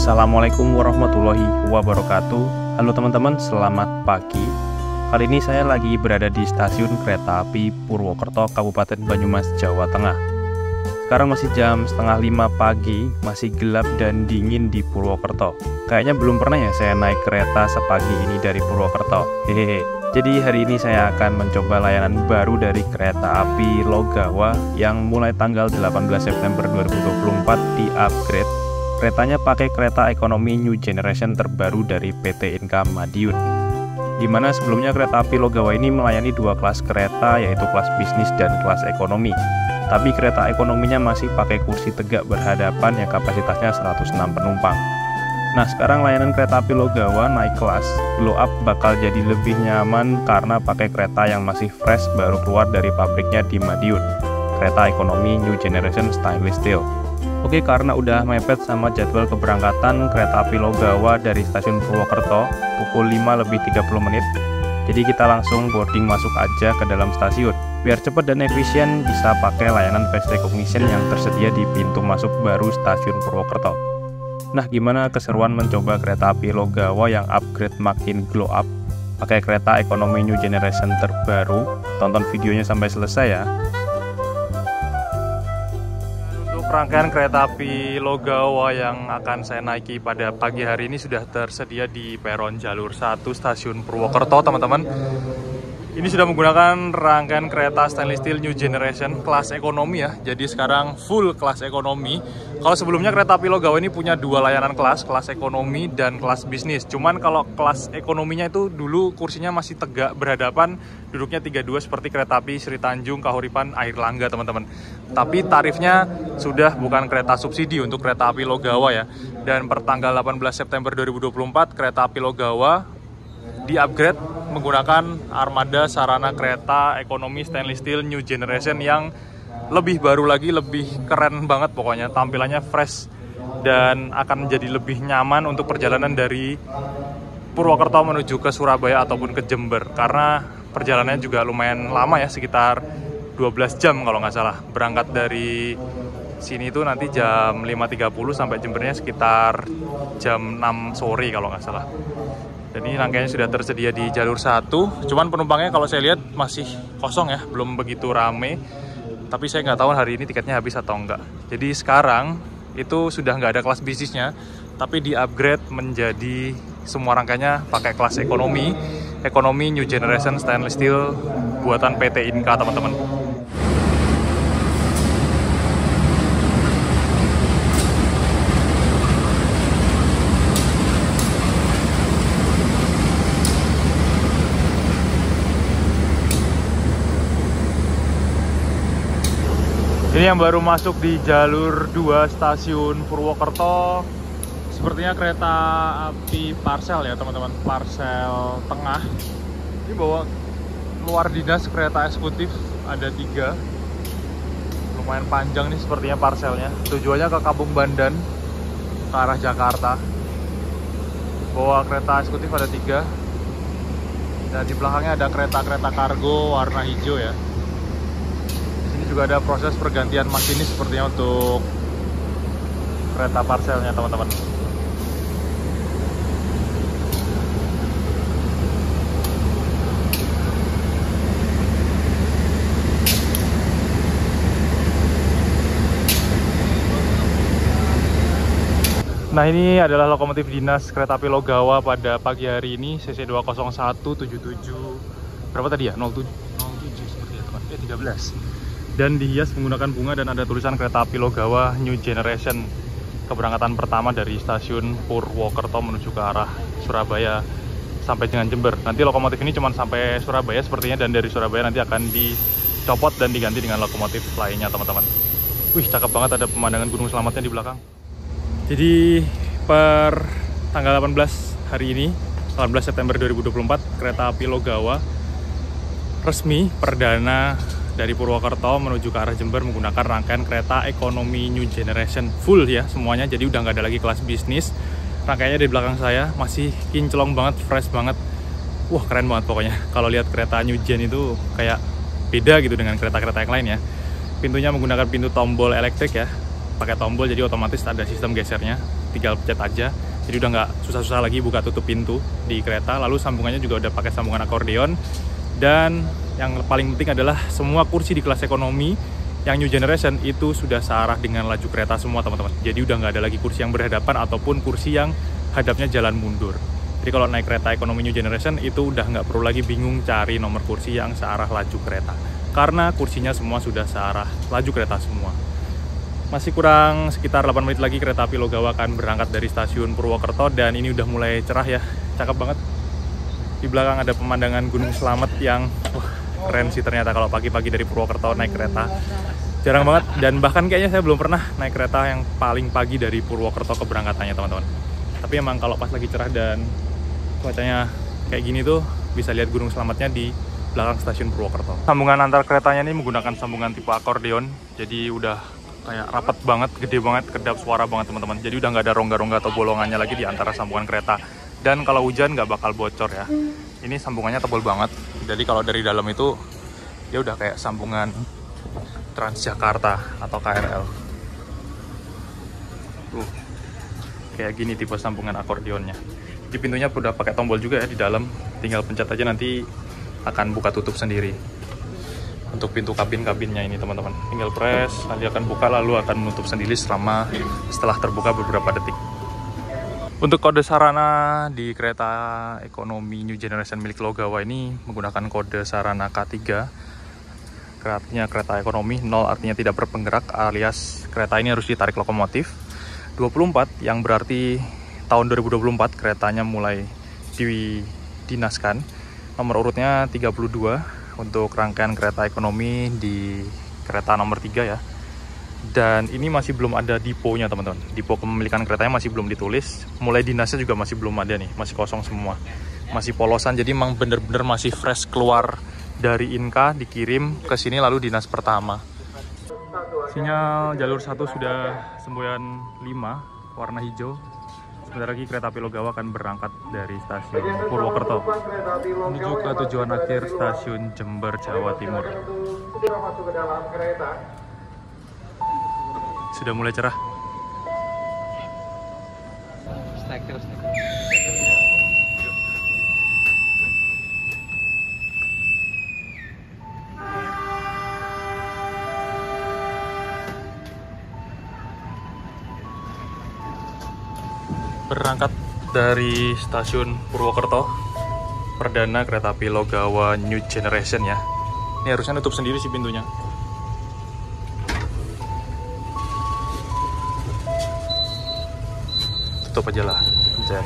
Assalamualaikum warahmatullahi wabarakatuh. Halo teman-teman, selamat pagi. Kali ini saya lagi berada di stasiun kereta api Purwokerto, Kabupaten Banyumas, Jawa Tengah. Sekarang masih jam setengah 5 pagi, masih gelap dan dingin di Purwokerto. Kayaknya belum pernah ya saya naik kereta sepagi ini dari Purwokerto. Hehehe. Jadi hari ini saya akan mencoba layanan baru dari kereta api Logawa yang mulai tanggal 18 September 2024 di-upgrade. Keretanya pakai kereta ekonomi New Generation terbaru dari PT Inka Madiun. Di mana sebelumnya kereta api Logawa ini melayani dua kelas kereta, yaitu kelas bisnis dan kelas ekonomi. Tapi kereta ekonominya masih pakai kursi tegak berhadapan yang kapasitasnya 106 penumpang. Nah, sekarang layanan kereta api Logawa naik kelas, glow up bakal jadi lebih nyaman karena pakai kereta yang masih fresh baru keluar dari pabriknya di Madiun. Kereta ekonomi New Generation Stainless Steel. Oke, karena udah mepet sama jadwal keberangkatan kereta api Logawa dari stasiun Purwokerto pukul 5:30 menit. Jadi kita langsung boarding masuk aja ke dalam stasiun. Biar cepat dan efisien bisa pakai layanan face recognition yang tersedia di pintu masuk baru stasiun Purwokerto. Nah, gimana keseruan mencoba kereta api Logawa yang upgrade makin glow up pakai kereta ekonomi New Generation terbaru? Tonton videonya sampai selesai ya. Rangkaian kereta api Logawa yang akan saya naiki pada pagi hari ini sudah tersedia di peron jalur 1 stasiun Purwokerto, teman-teman. Ini sudah menggunakan rangkaian kereta stainless steel New Generation kelas ekonomi ya. Jadi sekarang full kelas ekonomi. Kalau sebelumnya kereta api Logawa ini punya dua layanan kelas ekonomi dan kelas bisnis. Cuman kalau kelas ekonominya itu dulu kursinya masih tegak berhadapan, duduknya 32 seperti kereta api Sri Tanjung, Kahuripan, Airlangga, teman-teman. Tapi tarifnya sudah bukan kereta subsidi untuk kereta api Logawa ya. Dan per tanggal 18 September 2024 kereta api Logawa di-upgrade menggunakan armada sarana kereta ekonomi stainless steel New Generation yang lebih baru lagi, lebih keren banget pokoknya. Tampilannya fresh dan akan menjadi lebih nyaman untuk perjalanan dari Purwokerto menuju ke Surabaya ataupun ke Jember. Karena perjalanannya juga lumayan lama ya, sekitar 12 jam kalau nggak salah. Berangkat dari sini itu nanti jam 5.30 sampai Jembernya sekitar jam 6 sore kalau nggak salah. Dan ini rangkaiannya sudah tersedia di jalur 1. Cuman penumpangnya kalau saya lihat masih kosong ya, belum begitu rame. Tapi saya nggak tahu hari ini tiketnya habis atau enggak. Jadi sekarang itu sudah nggak ada kelas bisnisnya, tapi di-upgrade menjadi semua rangkaiannya pakai kelas ekonomi New Generation Stainless Steel buatan PT Inka, teman-teman. Ini yang baru masuk di jalur 2 stasiun Purwokerto. Sepertinya kereta api Parsel ya, teman-teman. Parsel tengah. Ini bawa luar dinas kereta eksekutif, ada 3. Lumayan panjang nih sepertinya parselnya. Tujuannya ke Kampung Bandan, ke arah Jakarta. Bawa kereta eksekutif ada 3. Dan di belakangnya ada kereta-kereta kargo warna hijau ya. Juga ada proses pergantian masinis sepertinya untuk kereta parselnya, teman-teman. Nah, ini adalah lokomotif dinas kereta api Logawa pada pagi hari ini, CC 20177 berapa tadi ya? 07 seperti itu kan. 13. Dan dihias menggunakan bunga dan ada tulisan kereta api Logawa New Generation. Keberangkatan pertama dari stasiun Purwokerto menuju ke arah Surabaya sampai dengan Jember. Nanti lokomotif ini cuma sampai Surabaya sepertinya, dan dari Surabaya nanti akan dicopot dan diganti dengan lokomotif lainnya, teman-teman. Wih, cakep banget, ada pemandangan Gunung Slametnya di belakang. Jadi per tanggal 18 hari ini, 18 September 2024, kereta api Logawa resmi perdana dari Purwokerto menuju ke arah Jember menggunakan rangkaian kereta ekonomi New Generation full ya semuanya. Jadi udah nggak ada lagi kelas bisnis. Rangkaiannya di belakang saya masih kinclong banget, fresh banget. Wah, keren banget pokoknya. Kalau lihat kereta New Gen itu kayak beda gitu dengan kereta-kereta yang lain ya. Pintunya menggunakan pintu tombol elektrik ya, pakai tombol jadi otomatis ada sistem gesernya. tinggal pencet aja. Jadi udah nggak susah-susah lagi buka tutup pintu di kereta. Lalu sambungannya juga udah pakai sambungan akordeon. Dan yang paling penting adalah semua kursi di kelas ekonomi yang new generation itu sudah searah dengan laju kereta semua teman-teman. Jadi udah nggak ada lagi kursi yang berhadapan ataupun kursi yang hadapnya jalan mundur. Jadi kalau naik kereta ekonomi new generation itu udah nggak perlu lagi bingung cari nomor kursi yang searah laju kereta. Karena kursinya semua sudah searah laju kereta semua. Masih kurang sekitar 8 menit lagi kereta api Logawa akan berangkat dari stasiun Purwokerto dan ini udah mulai cerah ya, cakep banget. Di belakang ada pemandangan Gunung Slamet yang keren sih ternyata kalau pagi-pagi dari Purwokerto naik kereta. Jarang banget dan bahkan kayaknya saya belum pernah naik kereta yang paling pagi dari Purwokerto keberangkatannya teman-teman. Tapi emang kalau pas lagi cerah dan cuacanya kayak gini tuh bisa lihat Gunung Slametnya di belakang stasiun Purwokerto. Sambungan antar keretanya ini menggunakan sambungan tipe akordeon, jadi udah kayak rapat banget, gede banget, kedap suara banget teman-teman. Jadi udah nggak ada rongga-rongga atau bolongannya lagi di antara sambungan kereta. Dan kalau hujan nggak bakal bocor ya. Ini sambungannya tebal banget. Jadi kalau dari dalam itu ya udah kayak sambungan Transjakarta atau KRL. Kayak gini tipe sambungan akordeonnya. Di pintunya udah pakai tombol juga ya di dalam. Tinggal pencet aja nanti akan buka tutup sendiri. Untuk pintu kabin-kabinnya ini teman-teman, tinggal press, nanti akan buka lalu akan menutup sendiri setelah terbuka beberapa detik. Untuk kode sarana di kereta ekonomi new generation milik Logawa ini menggunakan kode sarana K3. Artinya kereta ekonomi, 0 artinya tidak berpenggerak alias kereta ini harus ditarik lokomotif. 24 yang berarti tahun 2024 keretanya mulai didinaskan. Nomor urutnya 32 untuk rangkaian kereta ekonomi di kereta nomor 3 ya. Dan ini masih belum ada diponya teman-teman. Dipo kepemilikan keretanya masih belum ditulis. Mulai dinasnya juga masih belum ada nih, masih kosong semua. Masih polosan, jadi emang bener-bener masih fresh keluar dari Inka, dikirim ke sini lalu dinas pertama. Sinyal jalur 1 sudah semboyan 5, warna hijau. Sebentar lagi kereta api Logawa akan berangkat dari stasiun Purwokerto menuju ke tujuan akhir stasiun Jember, Jawa Timur. Sudah mulai cerah. Berangkat dari stasiun Purwokerto, perdana kereta api Logawa New Generation ya. Ini harusnya nutup sendiri sih pintunya. Tutup aja lah. Pencet.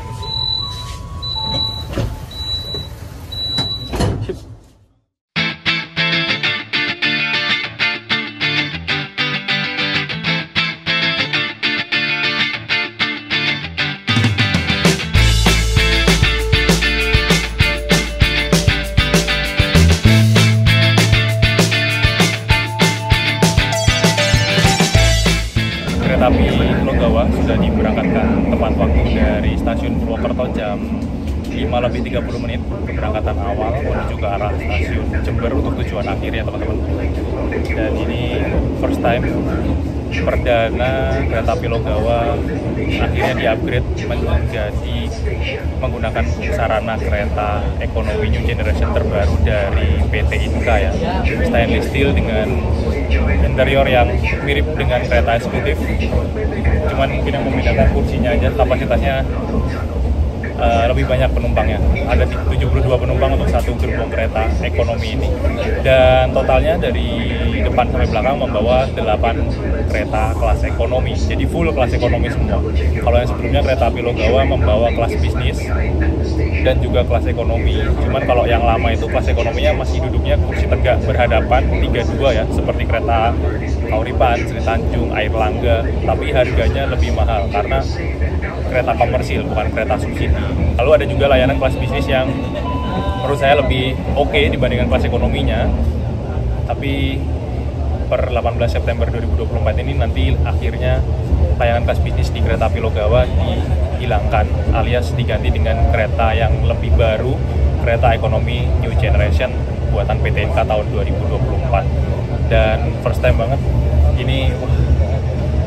Kereta api Logawa sudah diberangkatkan tepat waktu dari stasiun Purwokerto jam 5:30 menit keberangkatan awal menuju ke arah stasiun Jember untuk tujuan akhirnya teman-teman. Dan ini first time perdana kereta api Logawa akhirnya di-upgrade menjadi menggunakan sarana kereta ekonomi new generation terbaru dari PT Inka ya. Stainless steel dengan interior yang mirip dengan kereta eksekutif, cuman mungkin yang membedakan kursinya aja, kapasitasnya lebih banyak penumpangnya. Ada 72 penumpang untuk satu gerbong kereta ekonomi ini. Dan totalnya dari depan sampai belakang membawa 8 kereta kelas ekonomi. Jadi full kelas ekonomi semua. Kalau yang sebelumnya kereta api Logawa membawa kelas bisnis dan juga kelas ekonomi. Cuman kalau yang lama itu kelas ekonominya masih duduknya kursi tegak berhadapan 32 ya, seperti kereta Kauripan, Sri Tanjung, Air Langga. Tapi harganya lebih mahal karena kereta komersil, bukan kereta subsidi. Lalu ada juga layanan kelas bisnis yang menurut saya lebih oke dibandingkan kelas ekonominya. Tapi per 18 September 2024 ini nanti akhirnya layanan kelas bisnis di kereta api Logawa dihilangkan alias diganti dengan kereta yang lebih baru, kereta ekonomi New Generation buatan PT Inka tahun 2024. Dan first time banget ini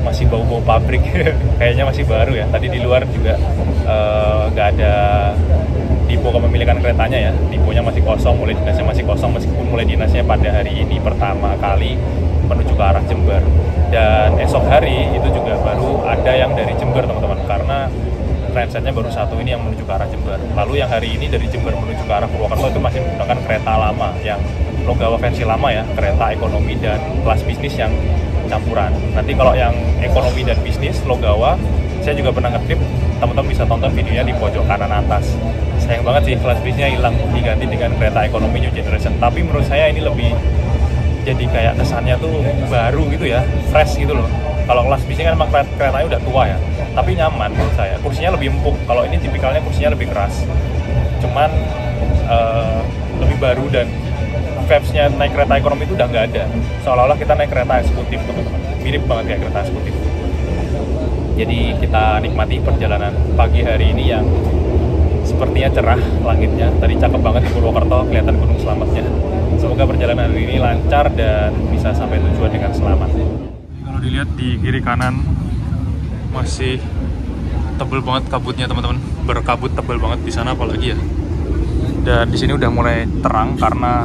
masih bau-bau pabrik. Kayaknya masih baru ya. Tadi di luar juga nggak ada tipe kepemilikan keretanya ya. Tipenya masih kosong, mulai dinasnya masih kosong, meskipun mulai dinasnya pada hari ini pertama kali menuju ke arah Jember. Dan esok hari itu juga baru ada yang dari Jember teman-teman, karena transit-nya baru satu ini yang menuju ke arah Jember. Lalu yang hari ini dari Jember menuju ke arah Purwokerto itu masih menggunakan kereta lama yang Logawa versi lama ya, kereta ekonomi dan kelas bisnis yang campuran. Nanti kalau yang ekonomi dan bisnis Logawa, saya juga pernah nge-trip, teman-teman bisa tonton videonya di pojok kanan atas. Sayang banget sih kelas bisnisnya hilang, diganti dengan kereta ekonomi New Generation. Tapi menurut saya ini lebih jadi kayak kesannya tuh baru gitu ya, fresh gitu loh. Kalau kelas bisnis kan emang keretanya udah tua ya, tapi nyaman menurut saya. Kursinya lebih empuk. Kalau ini tipikalnya kursinya lebih keras. Cuman lebih baru, dan vibes-nya naik kereta ekonomi itu udah nggak ada. Seolah-olah kita naik kereta eksekutif teman-teman. Mirip banget kayak kereta eksekutif. Jadi kita nikmati perjalanan pagi hari ini yang sepertinya cerah langitnya. Tadi cakep banget di Purwokerto, kelihatan Gunung Slametnya. Semoga perjalanan hari ini lancar dan bisa sampai tujuan dengan selamat. Kalau dilihat di kiri kanan masih tebel banget kabutnya teman-teman, berkabut tebel banget di sana apalagi ya. Dan di sini udah mulai terang karena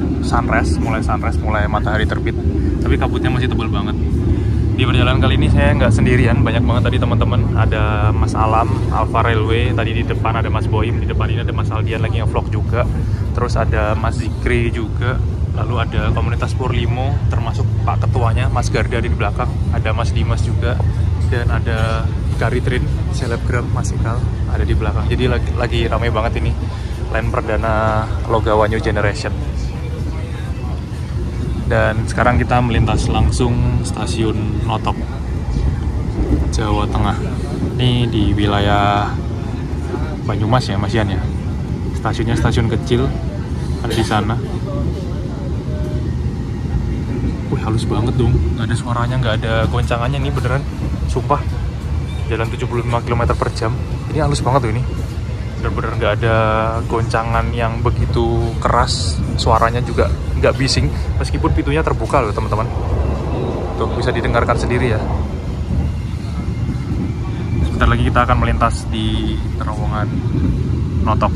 mulai matahari terbit, tapi kabutnya masih tebel banget. Di perjalanan kali ini saya nggak sendirian, banyak banget tadi teman-teman. Ada Mas Alam, Alfa Railway, tadi di depan ada Mas Boim, di depan ini ada Mas Aldian lagi nge-vlog juga. Terus ada Mas Zikri juga, lalu ada komunitas Purlimo, termasuk Pak Ketuanya, Mas Garda di belakang, ada Mas Dimas juga, dan ada Karitrin, selebgram Mas Ikal, ada di belakang. Jadi lagi ramai banget ini, line perdana Logawa New Generation. Dan sekarang kita melintas langsung stasiun Notok, Jawa Tengah. Ini di wilayah Banyumas ya, Mas Ian ya. Stasiunnya stasiun kecil, ada di sana. Wih, halus banget dong, nggak ada suaranya, nggak ada goncangannya nih, beneran, sumpah. Jalan 75 km per jam, ini halus banget tuh ini. Bener-bener nggak ada goncangan yang begitu keras, suaranya juga nggak bising, meskipun pintunya terbuka loh teman-teman. Tuh, bisa didengarkan sendiri ya. Sebentar lagi kita akan melintas di terowongan Notok.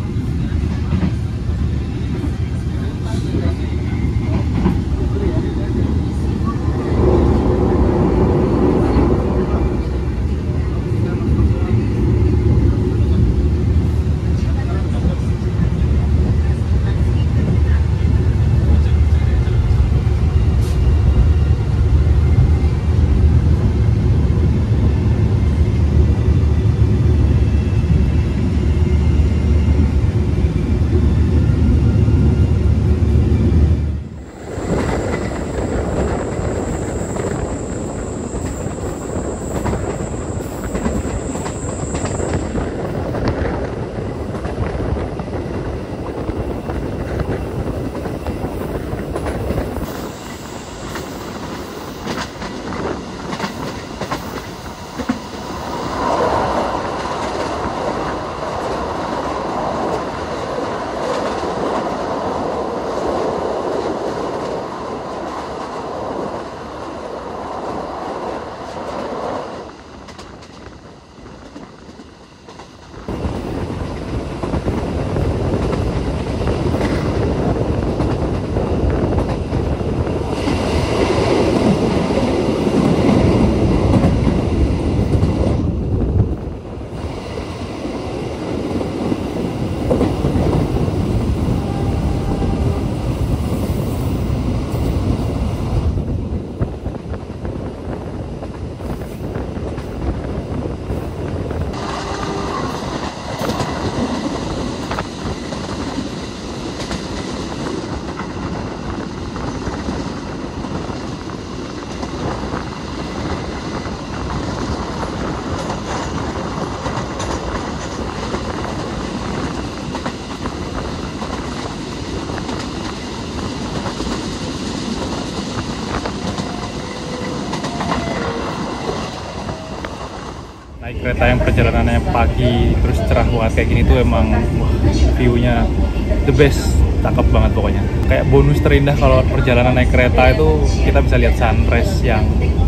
Naik kereta yang perjalanannya pagi terus cerah banget kayak gini tuh emang view-nya the best, cakep banget pokoknya. Kayak bonus terindah kalau perjalanan naik kereta itu kita bisa lihat sunrise yang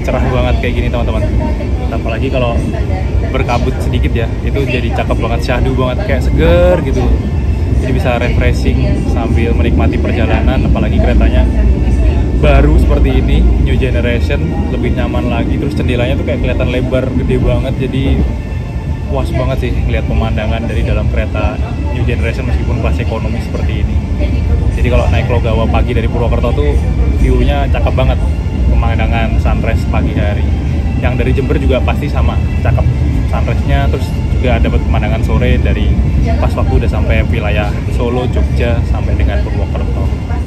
cerah banget kayak gini teman-teman. Apalagi kalau berkabut sedikit ya, itu jadi cakep banget, syahdu banget, kayak seger gitu. Jadi bisa refreshing sambil menikmati perjalanan, apalagi keretanya baru seperti ini, new generation, lebih nyaman lagi. Terus jendelanya tuh kayak kelihatan lebar, gede banget, jadi puas banget sih ngeliat pemandangan dari dalam kereta new generation meskipun kelas ekonomi seperti ini. Jadi kalau naik Logawa pagi dari Purwokerto tuh view-nya cakep banget, pemandangan sunrise pagi hari. Yang dari Jember juga pasti sama, cakep sunrise-nya. Terus juga dapat pemandangan sore dari pas waktu udah sampai wilayah Solo, Jogja, sampai dengan Purwokerto.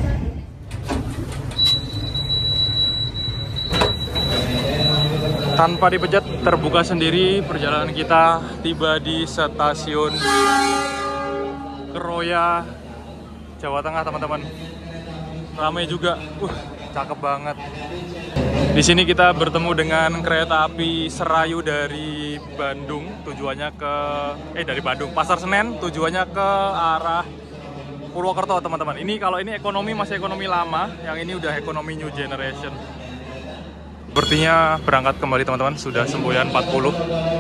Tanpa dipencet, terbuka sendiri perjalanan kita, tiba di stasiun Keroya, Jawa Tengah teman-teman. Ramai juga, cakep banget. Di sini kita bertemu dengan kereta api Serayu dari Bandung, tujuannya ke dari Bandung, Pasar Senen, tujuannya ke arah Purwokerto teman-teman. Ini kalau ini ekonomi masih ekonomi lama, yang ini udah ekonomi new generation. Sepertinya berangkat kembali teman-teman, sudah semboyan 40.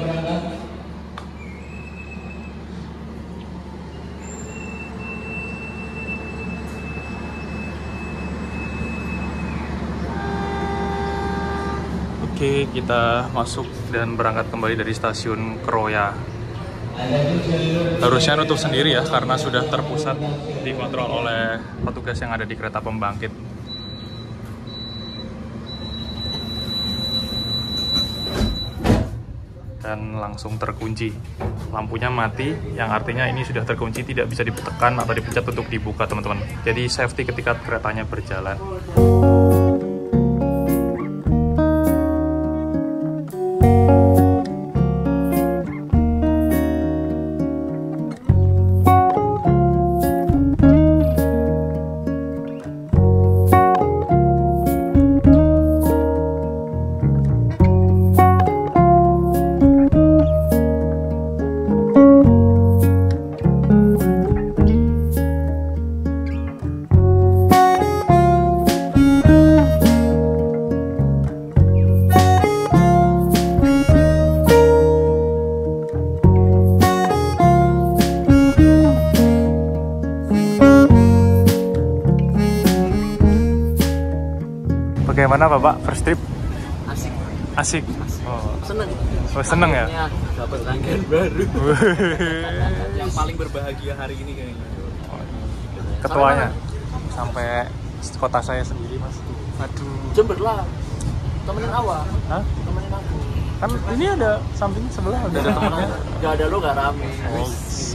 Oke, kita masuk dan berangkat kembali dari stasiun Keroya. Harusnya nutup sendiri ya, karena sudah terpusat dikontrol oleh petugas yang ada di kereta pembangkit. Dan langsung terkunci, lampunya mati, yang artinya ini sudah terkunci, tidak bisa ditekan atau dipencet untuk dibuka teman-teman. Jadi safety ketika keretanya berjalan. Bagaimana Bapak first trip? Asik. Asik. Oh. Seneng. Oh, seneng ya? Dapat rangkaian baru. Yang paling berbahagia hari ini kayaknya. Ketuanya sampai kota saya sendiri Mas. Aduh. Jember lah. Temenin awak. Hah? Temenin aku. Kan ini ada samping sebelah ada temennya. Gak ada lo gak rame. Oh.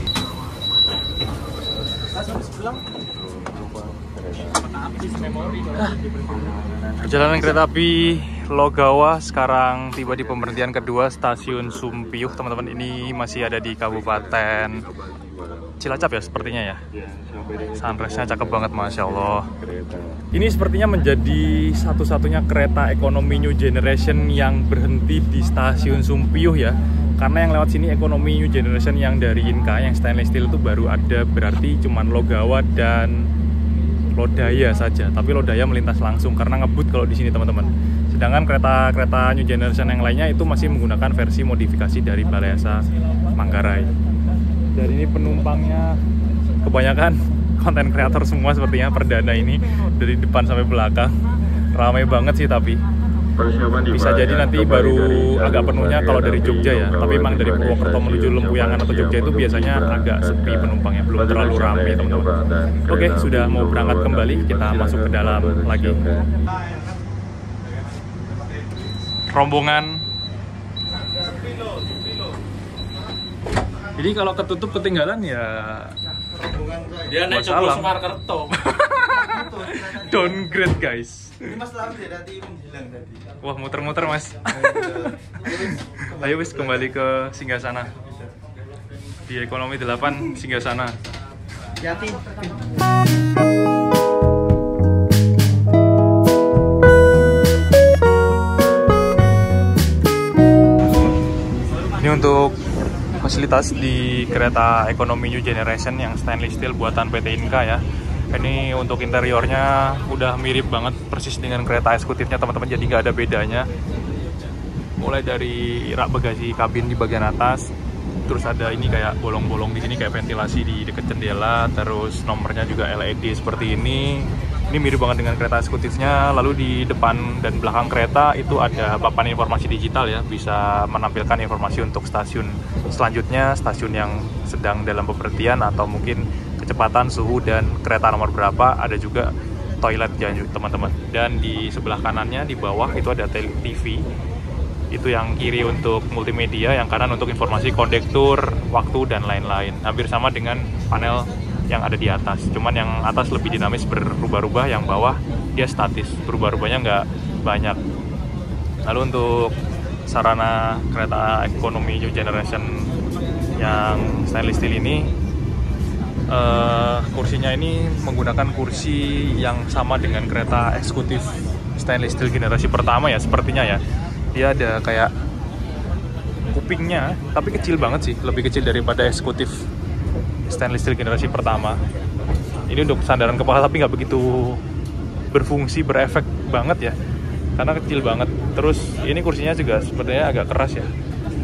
Perjalanan kereta api Logawa sekarang tiba di pemberhentian kedua, stasiun Sumpiyuh teman-teman. Ini masih ada di Kabupaten Cilacap ya sepertinya ya. Sunrise-nya cakep banget, Masya Allah. Ini sepertinya menjadi satu-satunya kereta ekonomi new generation yang berhenti di stasiun Sumpiyuh ya. Karena yang lewat sini ekonomi new generation yang dari Inka, yang stainless steel itu baru ada, berarti cuman Logawa dan Lodaya saja. Tapi Lodaya melintas langsung karena ngebut kalau di sini teman-teman. Sedangkan kereta-kereta new generation yang lainnya itu masih menggunakan versi modifikasi dari Balai Asa Manggarai. Dan ini penumpangnya kebanyakan konten kreator semua sepertinya perdana ini, dari depan sampai belakang. Ramai banget sih, tapi bisa jadi nanti baru agak penuhnya kalau dari Jogja ya. Tapi memang dari Purwokerto menuju Lempuyangan atau Jogja itu biasanya agak sepi penumpangnya, belum terlalu ramai teman-teman. Oke, sudah mau berangkat kembali, kita masuk ke dalam lagi. Rombongan. Jadi kalau ketutup ketinggalan ya Dia naik Joglo Sumarkerto. Downgrade guys. Ini Mas Lalu ya tadi menghilang tadi. Wah, muter-muter Mas. Ayo wis kembali ke Singgasana. Di ekonomi 8 Singgasana. Hati. Ini untuk fasilitas di kereta ekonomi new generation yang stainless steel buatan PT Inka ya. Ini untuk interiornya udah mirip banget persis dengan kereta eksekutifnya teman-teman, jadi nggak ada bedanya. mulai dari rak bagasi kabin di bagian atas, terus ada ini kayak bolong-bolong di sini kayak ventilasi di dekat jendela, terus nomornya juga LED seperti ini. Ini mirip banget dengan kereta eksekutifnya. Lalu di depan dan belakang kereta itu ada papan informasi digital ya, bisa menampilkan informasi untuk stasiun selanjutnya, stasiun yang sedang dalam pemberhentian atau mungkin kecepatan, suhu, dan kereta nomor berapa. Ada juga toilet ya teman-teman. Dan di sebelah kanannya di bawah itu ada TV. Itu yang kiri untuk multimedia, yang kanan untuk informasi kondektur, waktu, dan lain-lain. Hampir sama dengan panel yang ada di atas, cuman yang atas lebih dinamis berubah-ubah, yang bawah dia statis, berubah-ubahnya nggak banyak. Lalu untuk sarana kereta ekonomi new generation yang stainless steel ini, kursinya ini menggunakan kursi yang sama dengan kereta eksekutif stainless steel generasi pertama ya, sepertinya ya. Dia ada kayak kupingnya, tapi kecil banget sih, lebih kecil daripada eksekutif stainless steel generasi pertama. Ini untuk sandaran kepala, tapi nggak begitu berfungsi, berefek banget ya, karena kecil banget. Terus ini kursinya juga sebenarnya agak keras ya,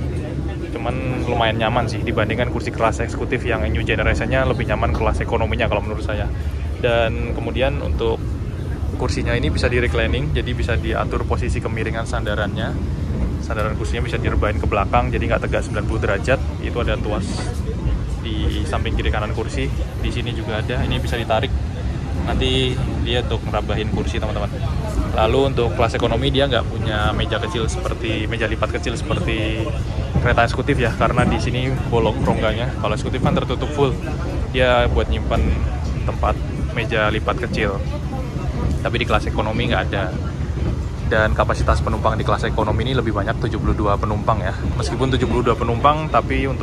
cuman lumayan nyaman sih dibandingkan kursi kelas eksekutif yang new generation-nya. Lebih nyaman kelas ekonominya kalau menurut saya. Dan kemudian untuk kursinya ini bisa di reclining, jadi bisa diatur posisi kemiringan sandarannya. Sandaran kursinya bisa direbahin ke belakang, jadi nggak tegak 90 derajat. Itu ada tuas di samping kiri kanan kursi. Di sini juga ada, ini bisa ditarik, nanti dia untuk merabahin kursi teman-teman. Lalu untuk kelas ekonomi dia nggak punya meja kecil seperti meja lipat kecil seperti kereta eksekutif ya, karena di sini bolong rongganya. Kalau eksekutif kan tertutup full, dia buat nyimpan tempat meja lipat kecil. Tapi di kelas ekonomi nggak ada. Dan kapasitas penumpang di kelas ekonomi ini lebih banyak, 72 penumpang ya. Meskipun 72 penumpang, tapi untuk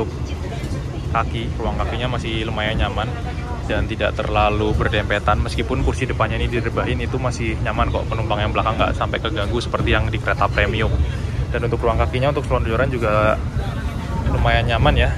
ruang kakinya masih lumayan nyaman dan tidak terlalu berdempetan. Meskipun kursi depannya ini direbahin, itu masih nyaman kok, penumpang yang belakang nggak sampai keganggu seperti yang di kereta premium. Dan untuk ruang kakinya, untuk selonjoran juga lumayan nyaman ya.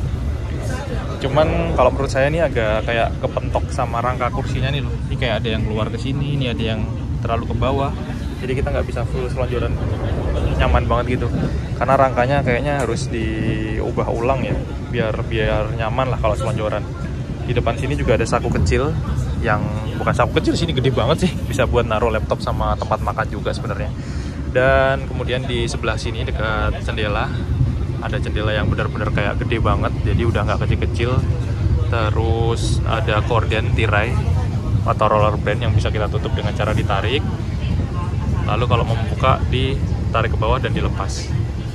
Cuman kalau menurut saya ini agak kayak kepentok sama rangka kursinya nih loh. Ini kayak ada yang keluar ke sini, ini ada yang terlalu ke bawah. Jadi kita nggak bisa full selonjoran nyaman banget gitu, karena rangkanya kayaknya harus diubah ulang ya, biar nyaman lah kalau selonjoran. Di depan sini juga ada saku kecil, yang bukan saku kecil sini, gede banget sih, bisa buat naruh laptop sama tempat makan juga sebenarnya. Dan kemudian di sebelah sini dekat jendela ada jendela yang benar-benar kayak gede banget, jadi udah nggak kecil-kecil. Terus ada korden tirai atau roller band yang bisa kita tutup dengan cara ditarik. Lalu kalau mau membuka, ditarik ke bawah dan dilepas.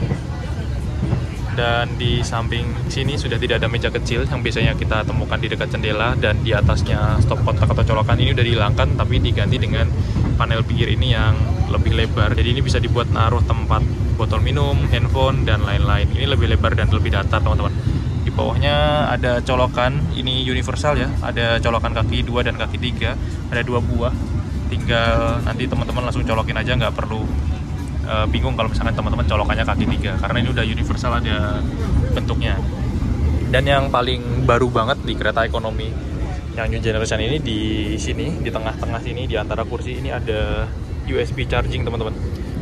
Dan di samping sini sudah tidak ada meja kecil yang biasanya kita temukan di dekat jendela, dan di atasnya stop kontak atau colokan ini udah dihilangkan, tapi diganti dengan panel pinggir ini yang lebih lebar. Jadi ini bisa dibuat naruh tempat botol minum, handphone, dan lain-lain. Ini lebih lebar dan lebih datar teman-teman. Di bawahnya ada colokan, ini universal ya, ada colokan kaki 2 dan kaki 3, ada 2 buah. Tinggal nanti teman-teman langsung colokin aja, nggak perlu bingung kalau misalkan teman-teman colokannya kaki 3, karena ini udah universal, ada bentuknya. Dan yang paling baru banget di kereta ekonomi yang new generation ini, di sini, di tengah-tengah sini, di antara kursi ini ada USB charging teman-teman.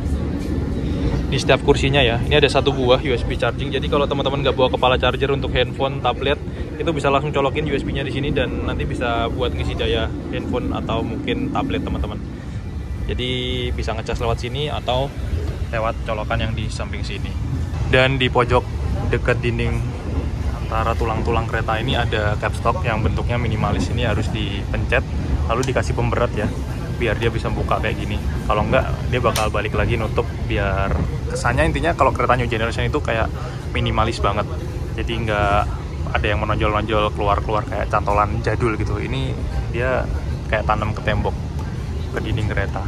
Di setiap kursinya ya, ini ada 1 buah USB charging. Jadi kalau teman-teman nggak bawa kepala charger untuk handphone, tablet, itu bisa langsung colokin USB-nya di sini, dan nanti bisa buat ngisi daya handphone atau mungkin tablet teman-teman. Jadi bisa ngecas lewat sini atau lewat colokan yang di samping sini. Dan di pojok dekat dinding antara tulang-tulang kereta ini ada capstock yang bentuknya minimalis. Ini harus dipencet lalu dikasih pemberat ya, biar dia bisa buka kayak gini. Kalau enggak, dia bakal balik lagi nutup, biar kesannya intinya kalau kereta new generation itu kayak minimalis banget. Jadi nggak ada yang menonjol-nonjol keluar-keluar kayak cantolan jadul gitu. Ini dia kayak tanam ke tembok, ke dinding kereta.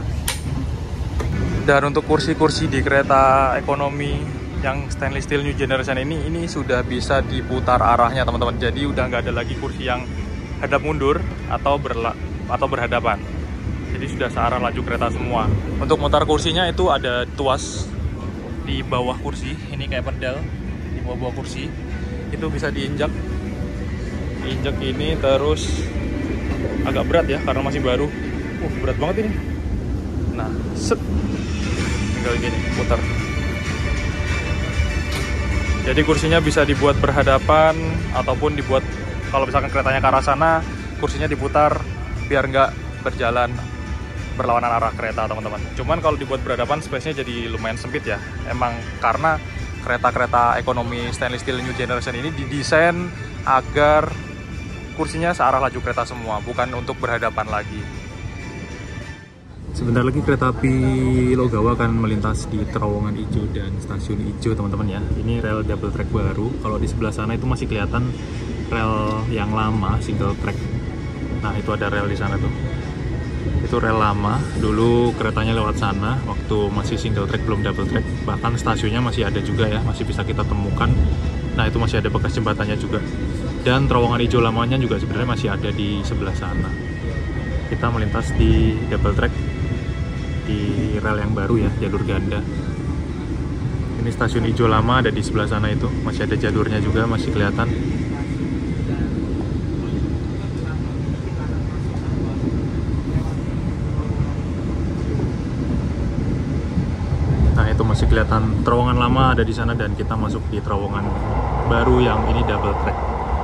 Dan untuk kursi-kursi di kereta ekonomi yang stainless steel new generation ini sudah bisa diputar arahnya teman-teman. Jadi udah nggak ada lagi kursi yang hadap mundur atau berhadapan. Jadi sudah searah laju kereta semua. Untuk mutar kursinya itu ada tuas di bawah kursi, ini kayak pedal di bawah kursi. Itu bisa diinjak ini, terus agak berat ya karena masih baru. Berat banget ini. Nah, set, tinggal gini putar. Jadi kursinya bisa dibuat berhadapan ataupun dibuat kalau misalkan keretanya ke arah sana, kursinya diputar biar nggak berjalan berlawanan arah kereta teman-teman. Cuman kalau dibuat berhadapan space-nya jadi lumayan sempit ya. Emang karena kereta-kereta ekonomi stainless steel new generation ini didesain agar kursinya searah laju kereta semua, bukan untuk berhadapan lagi. Sebentar lagi kereta api Logawa akan melintas di terowongan hijau dan stasiun hijau teman-teman ya. Ini rel double track baru. Kalau di sebelah sana itu masih kelihatan rel yang lama single track. Nah itu ada rel di sana tuh. Itu rel lama. Dulu keretanya lewat sana waktu masih single track belum double track. Bahkan stasiunnya masih ada juga ya, masih bisa kita temukan. Nah itu masih ada bekas jembatannya juga. Dan terowongan hijau lamanya juga sebenarnya masih ada di sebelah sana. Kita melintas di double track di rel yang baru ya, jalur ganda. Ini stasiun hijau lama ada di sebelah sana itu, masih ada jalurnya juga, masih kelihatan. Nah itu masih kelihatan terowongan lama ada di sana dan kita masuk di terowongan baru yang ini double track.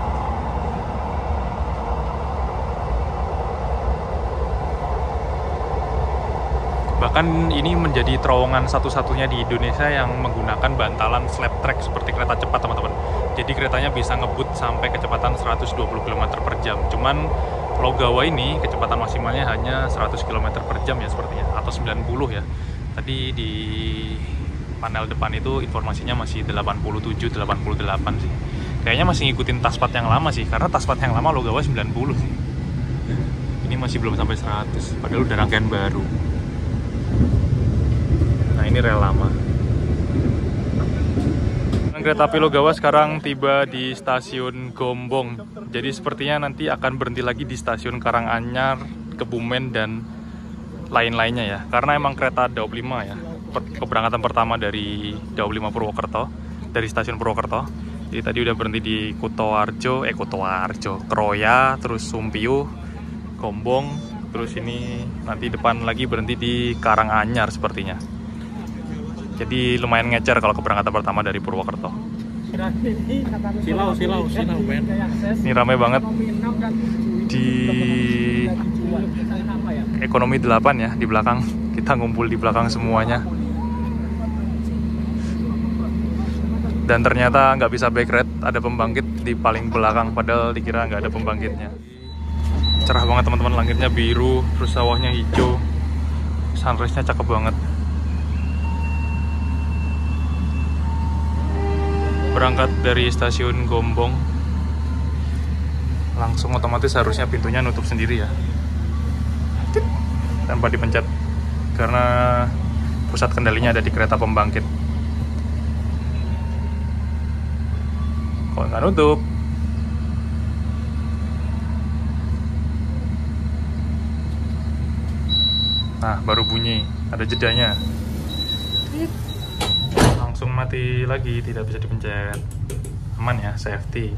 Bahkan ini menjadi terowongan satu-satunya di Indonesia yang menggunakan bantalan slab track seperti kereta cepat teman-teman. Jadi keretanya bisa ngebut sampai kecepatan 120 km per jam. Cuman Logawa ini kecepatan maksimalnya hanya 100 km per jam ya sepertinya, atau 90 ya. Tadi di panel depan itu informasinya masih 87, 88 sih. Kayaknya masih ngikutin Taspat yang lama sih, karena Taspat yang lama Logawa 90 sih. Ini masih belum sampai 100, padahal udah rangkaian baru. Nah ini rel lama. Kereta api Logawa sekarang tiba di stasiun Gombong. Jadi sepertinya nanti akan berhenti lagi di stasiun Karanganyar, Kebumen dan lain-lainnya ya. Karena emang kereta Daop 5 ya. Keberangkatan pertama dari Daop 5 Purwokerto, dari stasiun Purwokerto. Jadi tadi udah berhenti di Kutoarjo, Kroya, terus Sumpiuh, Gombong, terus ini nanti depan lagi berhenti di Karanganyar sepertinya. Jadi lumayan ngecer kalau keberangkatan pertama dari Purwokerto. Silau men. Ini ramai banget di ekonomi 8 ya, di belakang. Kita ngumpul di belakang semuanya. Dan ternyata nggak bisa back rate, ada pembangkit di paling belakang, padahal dikira nggak ada pembangkitnya. Cerah banget teman-teman, langitnya biru, terus sawahnya hijau, sunrise-nya cakep banget. Berangkat dari stasiun Gombong, langsung otomatis harusnya pintunya nutup sendiri ya, tanpa dipencet, karena pusat kendalinya ada di kereta pembangkit. Kok nggak nutup? Nah, baru bunyi, ada jedanya. Langsung mati lagi, tidak bisa dipencet. Aman ya, safety.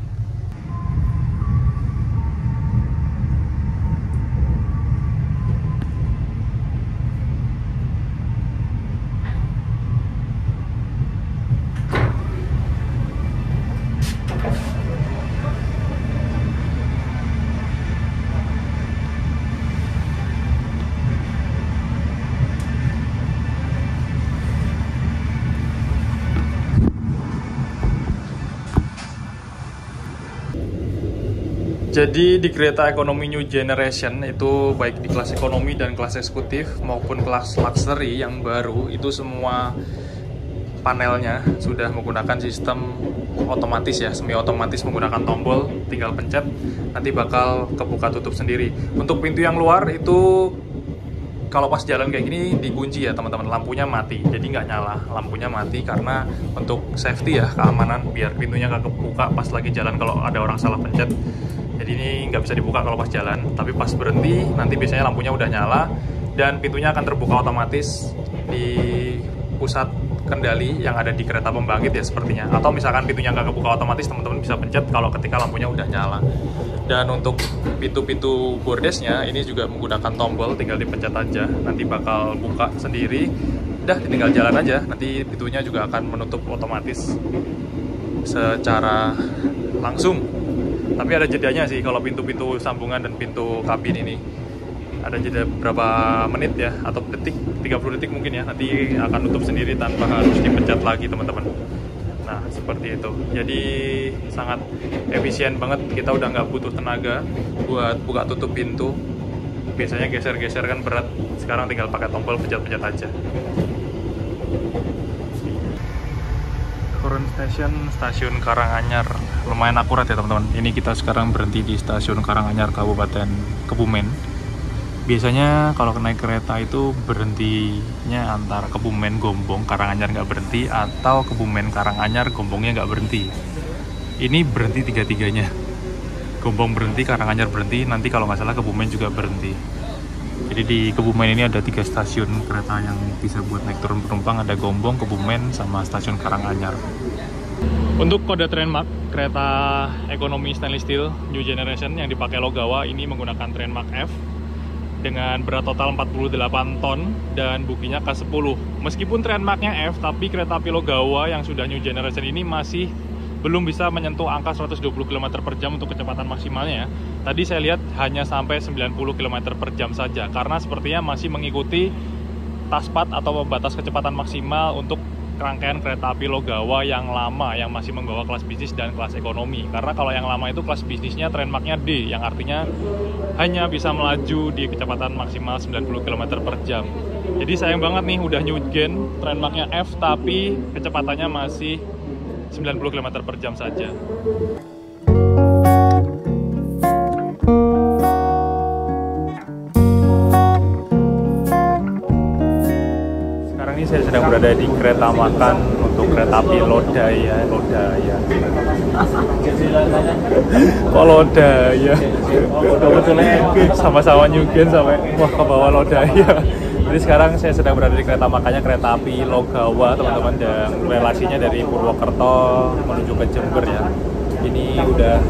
Jadi di kereta ekonomi New Generation itu baik di kelas ekonomi dan kelas eksekutif maupun kelas luxury yang baru itu semua panelnya sudah menggunakan sistem otomatis ya, semi otomatis menggunakan tombol, tinggal pencet nanti bakal kebuka tutup sendiri. Untuk pintu yang luar itu kalau pas jalan kayak gini dikunci ya teman-teman, lampunya mati, jadi nggak nyala, lampunya mati karena untuk safety ya, keamanan, biar pintunya nggak kebuka pas lagi jalan kalau ada orang salah pencet. Jadi ini nggak bisa dibuka kalau pas jalan, tapi pas berhenti nanti biasanya lampunya udah nyala dan pintunya akan terbuka otomatis di pusat kendali yang ada di kereta pembangkit ya sepertinya. Atau misalkan pintunya nggak kebuka otomatis, teman-teman bisa pencet kalau ketika lampunya udah nyala. Dan untuk pintu-pintu bordesnya ini juga menggunakan tombol, tinggal dipencet aja, nanti bakal buka sendiri. Udah tinggal jalan aja, nanti pintunya juga akan menutup otomatis. secara langsung. Tapi ada jedanya sih kalau pintu-pintu sambungan dan pintu kabin ini. Ada jeda berapa menit ya, atau detik, 30 detik mungkin ya. Nanti akan tutup sendiri tanpa harus dipencet lagi teman-teman. Nah seperti itu. Jadi sangat efisien banget. Kita udah nggak butuh tenaga buat buka tutup pintu. Biasanya geser-geser kan berat. Sekarang tinggal pakai tombol pencet-pencet aja. Current station, stasiun Karanganyar. Lumayan akurat ya teman-teman. Ini kita sekarang berhenti di stasiun Karanganyar, Kabupaten Kebumen. Biasanya kalau naik kereta itu berhentinya antara Kebumen, Gombong, Karanganyar nggak berhenti, atau Kebumen, Karanganyar, Gombongnya nggak berhenti. Ini berhenti tiga-tiganya. Gombong berhenti, Karanganyar berhenti, nanti kalau nggak salah Kebumen juga berhenti. Jadi di Kebumen ini ada 3 stasiun kereta yang bisa buat naik turun penumpang. Ada Gombong, Kebumen, sama stasiun Karanganyar. Untuk kode Trainmark, kereta ekonomi stainless steel New Generation yang dipakai Logawa ini menggunakan Trainmark F dengan berat total 48 ton dan bukinya K10. Meskipun Trainmark-nya F, tapi kereta api Logawa yang sudah New Generation ini masih belum bisa menyentuh angka 120 km per jam untuk kecepatan maksimalnya. Tadi saya lihat hanya sampai 90 km per jam saja, karena sepertinya masih mengikuti TASPAT atau batas kecepatan maksimal untuk rangkaian kereta api Logawa yang lama, yang masih membawa kelas bisnis dan kelas ekonomi. Karena kalau yang lama itu kelas bisnisnya Trainmark-nya D, yang artinya hanya bisa melaju di kecepatan maksimal 90 km per jam. Jadi sayang banget nih, udah new gen, Trainmark-nya F, tapi kecepatannya masih 90 km per jam saja. Sekarang ini saya sedang berada di kereta makan untuk kereta api Lodaya. Kok Lodaya? Sama-sama new gen sampai wah ke bawah Lodaya. Jadi sekarang saya sedang berada di kereta makannya kereta api Logawa teman-teman, dan relasinya dari Purwokerto menuju ke Jember ya. Ini udah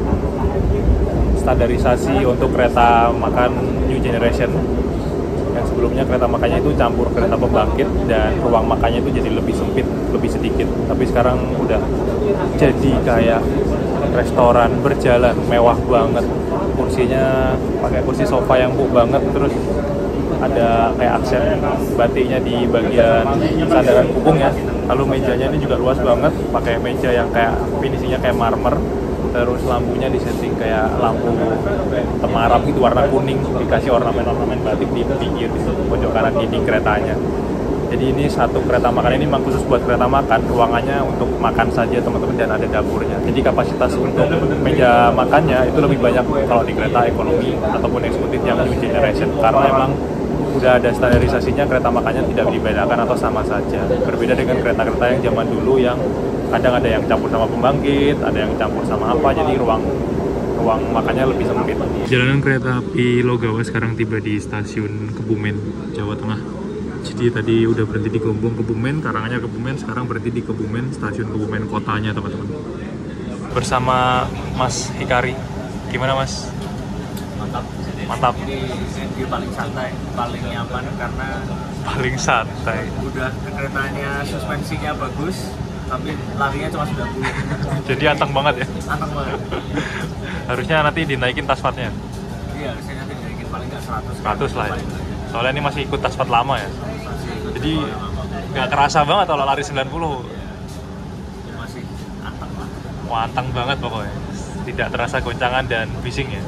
standarisasi untuk kereta makan New Generation. Yang sebelumnya kereta makannya itu campur kereta pembangkit dan ruang makannya itu jadi lebih sempit, lebih sedikit. Tapi sekarang udah jadi kayak restoran berjalan, mewah banget. Kursinya pakai kursi sofa yang empuk banget, terus ada kayak aksen batiknya di bagian sandaran punggungnya. Lalu mejanya ini juga luas banget, pakai meja yang kayak finishingnya kayak marmer. Terus lampunya disetting kayak lampu temaram gitu, warna kuning, dikasih ornamen-ornamen batik di pinggir di pojok kanan dinding keretanya. Jadi ini satu kereta makan ini memang khusus buat kereta makan, ruangannya untuk makan saja teman-teman, dan ada dapurnya. Jadi kapasitas untuk meja makannya itu lebih banyak kalau di kereta ekonomi ataupun eksekutif yang New Generation, karena emang udah ada standarisasinya, kereta makannya tidak dibedakan atau sama saja. Berbeda dengan kereta-kereta yang zaman dulu yang kadang ada yang campur sama pembangkit, ada yang campur sama apa, jadi ruang makannya lebih sempit. Jalanan kereta api Logawa sekarang tiba di stasiun Kebumen, Jawa Tengah. Jadi tadi udah berhenti di Gombong, Kebumen, Karanganyar, Kebumen, sekarang berhenti di Kebumen, stasiun Kebumen kotanya teman-teman. Bersama Mas Hikari, gimana Mas? Mantap. Ini paling santai, paling nyaman karena Paling santai. udah keretanya suspensinya bagus, tapi larinya cuma 90. Jadi anteng banget ya. Anteng banget. Harusnya nanti dinaikin tasfatnya. Iya, saya nanti naikin paling nggak 100 lah ya. Soalnya ini masih ikut tasfat lama ya. Jadi nggak kerasa banget kalau lari 90. Masih anteng lah. Wah, anteng banget pokoknya. Tidak terasa goncangan dan bising ya.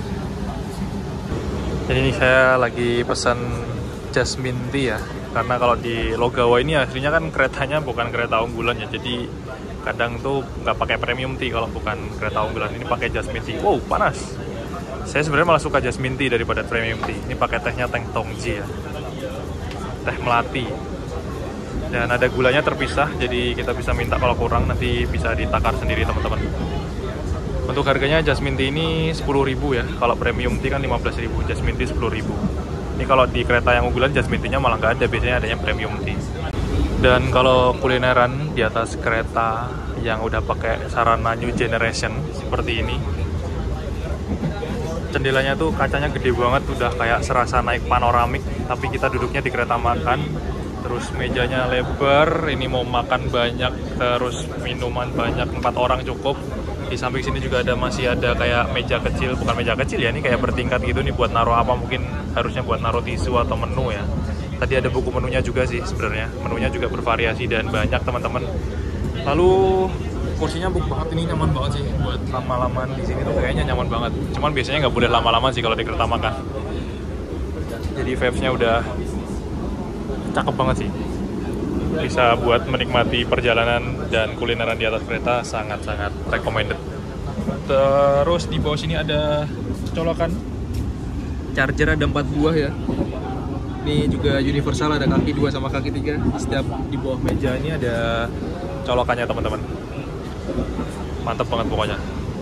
Jadi ini saya lagi pesan Jasmine Tea ya. Karena kalau di Logawa ini aslinya kan keretanya bukan kereta unggulan ya. Jadi kadang tuh nggak pakai premium tea kalau bukan kereta unggulan. Ini pakai Jasmine Tea. Wow, panas. Saya sebenarnya malah suka Jasmine Tea daripada premium tea. Ini pakai tehnya Teng Tongji ya. Teh melati. Dan ada gulanya terpisah, jadi kita bisa minta kalau kurang, nanti bisa ditakar sendiri teman-teman. Untuk harganya Jasmine Tea ini 10.000 ya. Kalau premium tea kan 15.000, Jasmine Tea 10.000. Ini kalau di kereta yang unggulan Jasmine Tea-nya malah nggak ada, biasanya adanya premium tea. Dan kalau kulineran di atas kereta yang udah pakai sarana New Generation seperti ini, jendelanya tuh kacanya gede banget, udah kayak serasa naik panoramik, tapi kita duduknya di kereta makan Terus mejanya lebar, ini mau makan banyak, terus minuman banyak, 4 orang cukup. Di samping sini juga masih ada kayak meja kecil, bukan meja kecil ya, ini kayak bertingkat gitu nih buat naruh apa, mungkin harusnya buat naruh tisu atau menu ya. Tadi ada buku menunya juga sih sebenarnya, menunya juga bervariasi dan banyak teman-teman. Lalu kursinya empuk banget, ini nyaman banget sih buat lama-lama di sini tuh kayaknya nyaman banget. Cuman biasanya nggak boleh lama-lama sih kalau di kereta makan. Jadi vibes-nya udah cakep banget sih. Bisa buat menikmati perjalanan dan kulineran di atas kereta, sangat-sangat recommended. Terus di bawah sini ada colokan charger, ada 4 buah ya. Ini juga universal, ada kaki 2 sama kaki 3. Setiap di bawah meja ini ada colokannya teman-teman. Mantap banget pokoknya.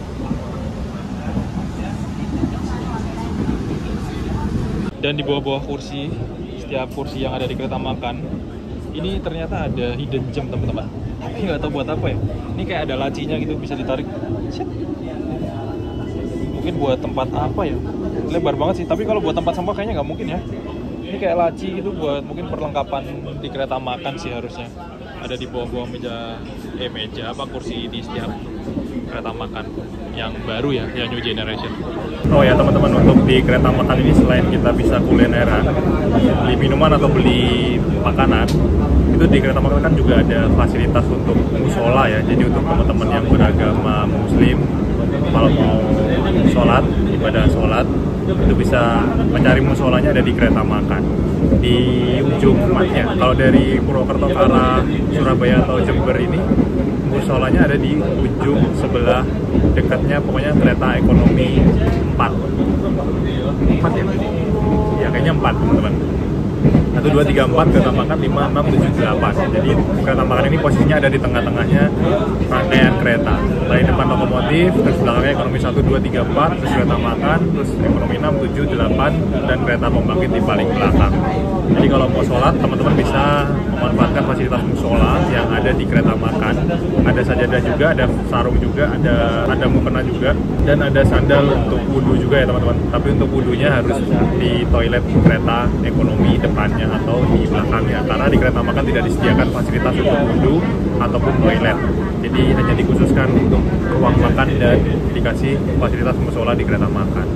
Dan di bawah-bawah kursi, setiap kursi yang ada di kereta makan ini ternyata ada hidden gem teman-teman. Tapi nggak tahu buat apa ya. Ini kayak ada lacinya gitu, bisa ditarik. Shit. Mungkin buat tempat apa ya? Lebar banget sih. Tapi kalau buat tempat sampah kayaknya nggak mungkin ya. Ini kayak laci gitu buat mungkin perlengkapan di kereta makan sih harusnya. Ada di bawah-bawah meja kursi di setiap kereta makan yang baru ya, yang new generation. Oh ya teman-teman, untuk di kereta makan ini selain kita bisa kulineran, beli minuman atau beli makanan, itu di kereta makan kan juga ada fasilitas untuk musola ya. Jadi untuk teman-teman yang beragama Muslim, kalau mau sholat, ibadah sholat, itu bisa mencari musolanya ada di kereta makan di ujung tempatnya. Kalau dari Purwokerto ke arah Surabaya atau Jember ini, musolanya ada di ujung sebelah dekatnya, pokoknya kereta ekonomi 4 ya? Ya kayaknya 4 teman-teman. 1, 2, 3, 4, kereta makan 5, 6, 7, 8. Jadi kereta makan ini posisinya ada di tengah-tengahnya rangkaian kereta. Dari depan lokomotif, terus belakangnya ekonomi 1, 2, 3, 4, terus kereta makan, terus ekonomi 6, 7, 8, dan kereta pembangkit di paling belakang. Jadi kalau mau sholat, teman-teman bisa memanfaatkan fasilitas musola yang ada di kereta makan. Ada sajadah juga, ada sarung juga, ada mukena juga, dan ada sandal untuk wudhu juga ya teman-teman. Tapi untuk wudhunya harus di toilet kereta ekonomi depannya atau di belakangnya, karena di kereta makan tidak disediakan fasilitas untuk wudhu ataupun toilet. Jadi hanya dikhususkan untuk ruang makan dan dikasih fasilitas musola di kereta makan.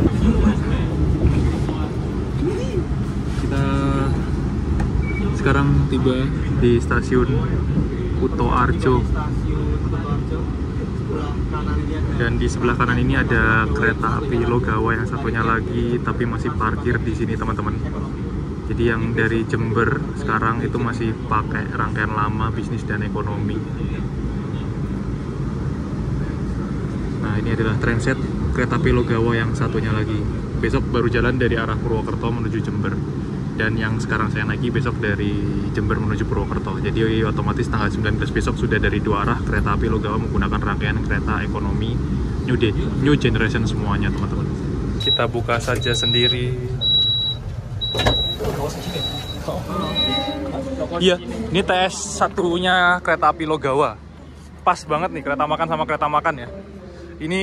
Kita sekarang tiba di stasiun Kutoarjo. Dan di sebelah kanan ini ada kereta api Logawa yang satunya lagi, tapi masih parkir di sini teman-teman. Jadi yang dari Jember sekarang itu masih pakai rangkaian lama bisnis dan ekonomi. Nah ini adalah transit kereta api Logawa yang satunya lagi. Besok baru jalan dari arah Purwokerto menuju Jember. Dan yang sekarang saya naiki besok dari Jember menuju Purwokerto. Jadi otomatis tanggal 19 besok sudah dari 2 arah kereta api Logawa menggunakan rangkaian kereta ekonomi new generation semuanya teman-teman. Kita buka saja sendiri. Iya, ini TS satunya kereta api Logawa. Pas banget nih kereta makan sama kereta makan ya. Ini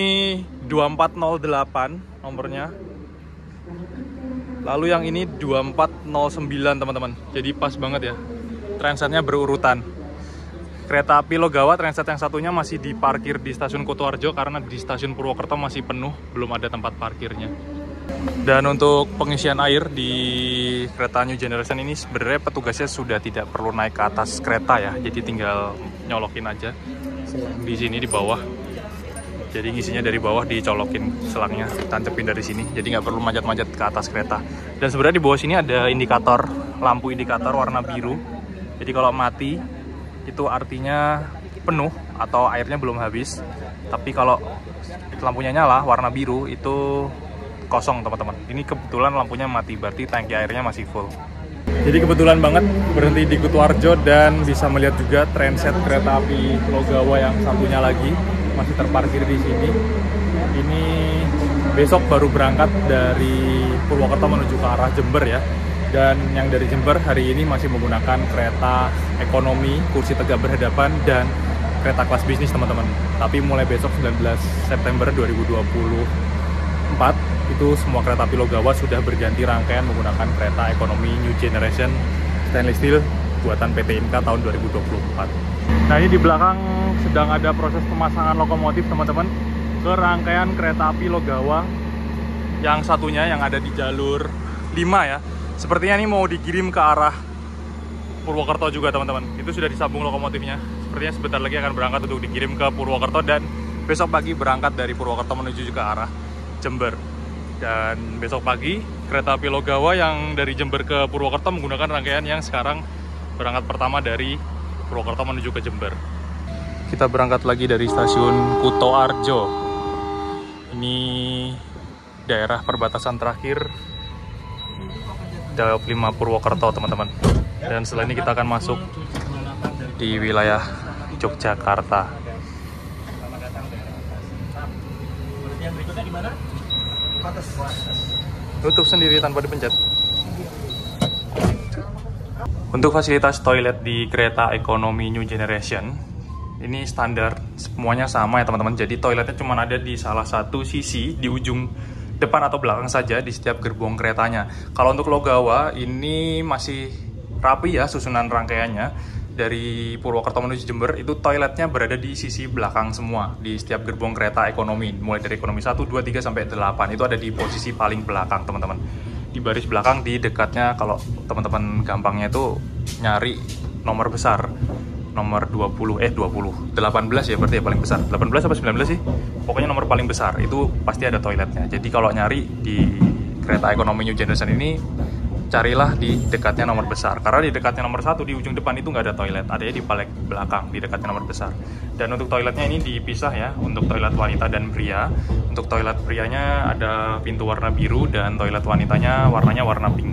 2408 nomornya. Lalu yang ini 2409 teman-teman. Jadi pas banget ya. Transitnya berurutan. Kereta api Logawa transit yang satunya masih diparkir di stasiun Kutoarjo karena di stasiun Purwokerto masih penuh, belum ada tempat parkirnya. Dan untuk pengisian air di kereta New Generation ini sebenarnya petugasnya sudah tidak perlu naik ke atas kereta ya. Jadi tinggal nyolokin aja di sini di bawah. Jadi ngisinya dari bawah, dicolokin selangnya, tancepin dari sini. Jadi nggak perlu manjat-manjat ke atas kereta. Dan sebenarnya di bawah sini ada indikator, lampu indikator warna biru. Jadi kalau mati itu artinya penuh atau airnya belum habis. Tapi kalau lampunya nyala warna biru itu kosong teman-teman. Ini kebetulan lampunya mati, berarti tangki airnya masih full. Jadi kebetulan banget berhenti di Kutoarjo dan bisa melihat juga transit kereta api Logawa yang satunya lagi masih terparkir di sini. Ini besok baru berangkat dari Purwokerto menuju ke arah Jember ya. Dan yang dari Jember hari ini masih menggunakan kereta ekonomi kursi tegak berhadapan dan kereta kelas bisnis teman-teman. Tapi mulai besok 19 September 2024 itu semua kereta api Logawa sudah berganti rangkaian menggunakan kereta ekonomi new generation stainless steel buatan PT Inka tahun 2024. Nah, ini di belakang sedang ada proses pemasangan lokomotif teman-teman ke rangkaian kereta api Logawa yang satunya yang ada di jalur 5 ya. Sepertinya ini mau dikirim ke arah Purwokerto juga teman-teman. Itu sudah disambung lokomotifnya. Sepertinya sebentar lagi akan berangkat untuk dikirim ke Purwokerto dan besok pagi berangkat dari Purwokerto menuju ke arah Jember. Dan besok pagi kereta api Logawa yang dari Jember ke Purwokerto menggunakan rangkaian yang sekarang berangkat pertama dari Purwokerto menuju ke Jember. Kita berangkat lagi dari stasiun Kutoarjo. Ini daerah perbatasan terakhir Daob 5 Purwokerto teman-teman. Dan setelah ini kita akan masuk di wilayah Yogyakarta. Tutup sendiri tanpa dipencet. Untuk fasilitas toilet di kereta ekonomi New Generation, ini standar, semuanya sama ya teman-teman. Jadi toiletnya cuma ada di salah satu sisi, di ujung depan atau belakang saja di setiap gerbong keretanya. Kalau untuk Logawa, ini masih rapi ya susunan rangkaiannya. Dari Purwokerto menuju Jember, itu toiletnya berada di sisi belakang semua, di setiap gerbong kereta ekonomi. Mulai dari ekonomi 1, 2, 3, sampai 8, itu ada di posisi paling belakang teman-teman. Di baris belakang, di dekatnya, kalau teman-teman gampangnya itu nyari nomor besar, nomor 18 ya berarti ya paling besar, 18 apa 19 sih, pokoknya nomor paling besar itu pasti ada toiletnya. Jadi kalau nyari di kereta ekonomi New Generation ini, carilah di dekatnya nomor besar, karena di dekatnya nomor 1 di ujung depan itu nggak ada toilet, adanya di paling belakang di dekatnya nomor besar. Dan untuk toiletnya ini dipisah ya, untuk toilet wanita dan pria. Untuk toilet prianya ada pintu warna biru dan toilet wanitanya warnanya warna pink.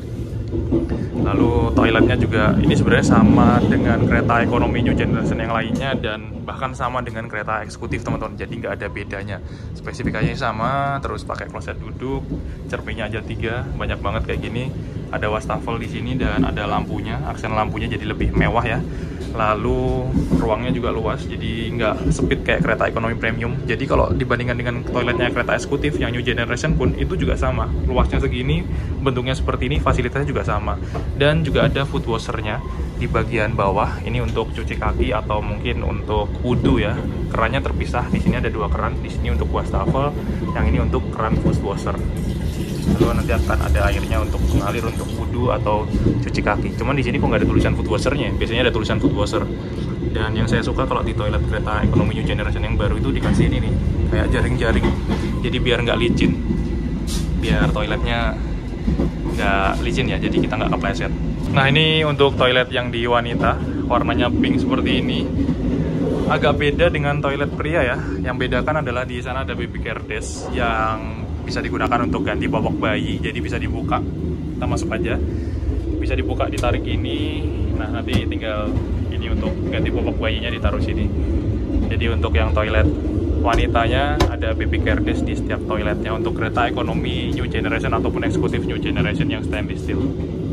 Lalu toiletnya juga ini sebenarnya sama dengan kereta ekonomi New Generation yang lainnya dan bahkan sama dengan kereta eksekutif teman-teman. Jadi nggak ada bedanya. Spesifikasinya sama, terus pakai kloset duduk, cerminnya aja 3, banyak banget kayak gini. Ada wastafel di sini dan ada lampunya, aksen lampunya jadi lebih mewah ya. Lalu ruangnya juga luas, jadi nggak sempit kayak kereta ekonomi premium. Jadi kalau dibandingkan dengan toiletnya kereta eksekutif yang New Generation pun itu juga sama. Luasnya segini, bentuknya seperti ini, fasilitasnya juga sama. Dan juga ada foot washernya di bagian bawah. Ini untuk cuci kaki atau mungkin untuk wudhu ya. Kerannya terpisah. Di sini ada 2 keran. Di sini untuk wastafel, yang ini untuk keran foot washer. Lalu nanti akan ada airnya untuk mengalir untuk wudhu atau cuci kaki. Cuman di sini kok nggak ada tulisan foot washernya. Biasanya ada tulisan foot washer. Dan yang saya suka kalau di toilet kereta ekonomi New Generation yang baru itu dikasih ini nih, kayak jaring-jaring. Jadi biar nggak licin, biar toiletnya nggak licin ya. Jadi kita nggak kepleset. Nah ini untuk toilet yang di wanita, warnanya pink seperti ini. Agak beda dengan toilet pria ya. Yang bedakan adalah di sana ada baby care desk yang bisa digunakan untuk ganti popok bayi. Jadi bisa dibuka, kita masuk aja, bisa dibuka, ditarik ini. Nah nanti tinggal ini untuk ganti popok bayinya ditaruh sini. Jadi untuk yang toilet wanitanya ada baby care desk di setiap toiletnya untuk kereta ekonomi New Generation ataupun eksekutif New Generation yang stainless steel.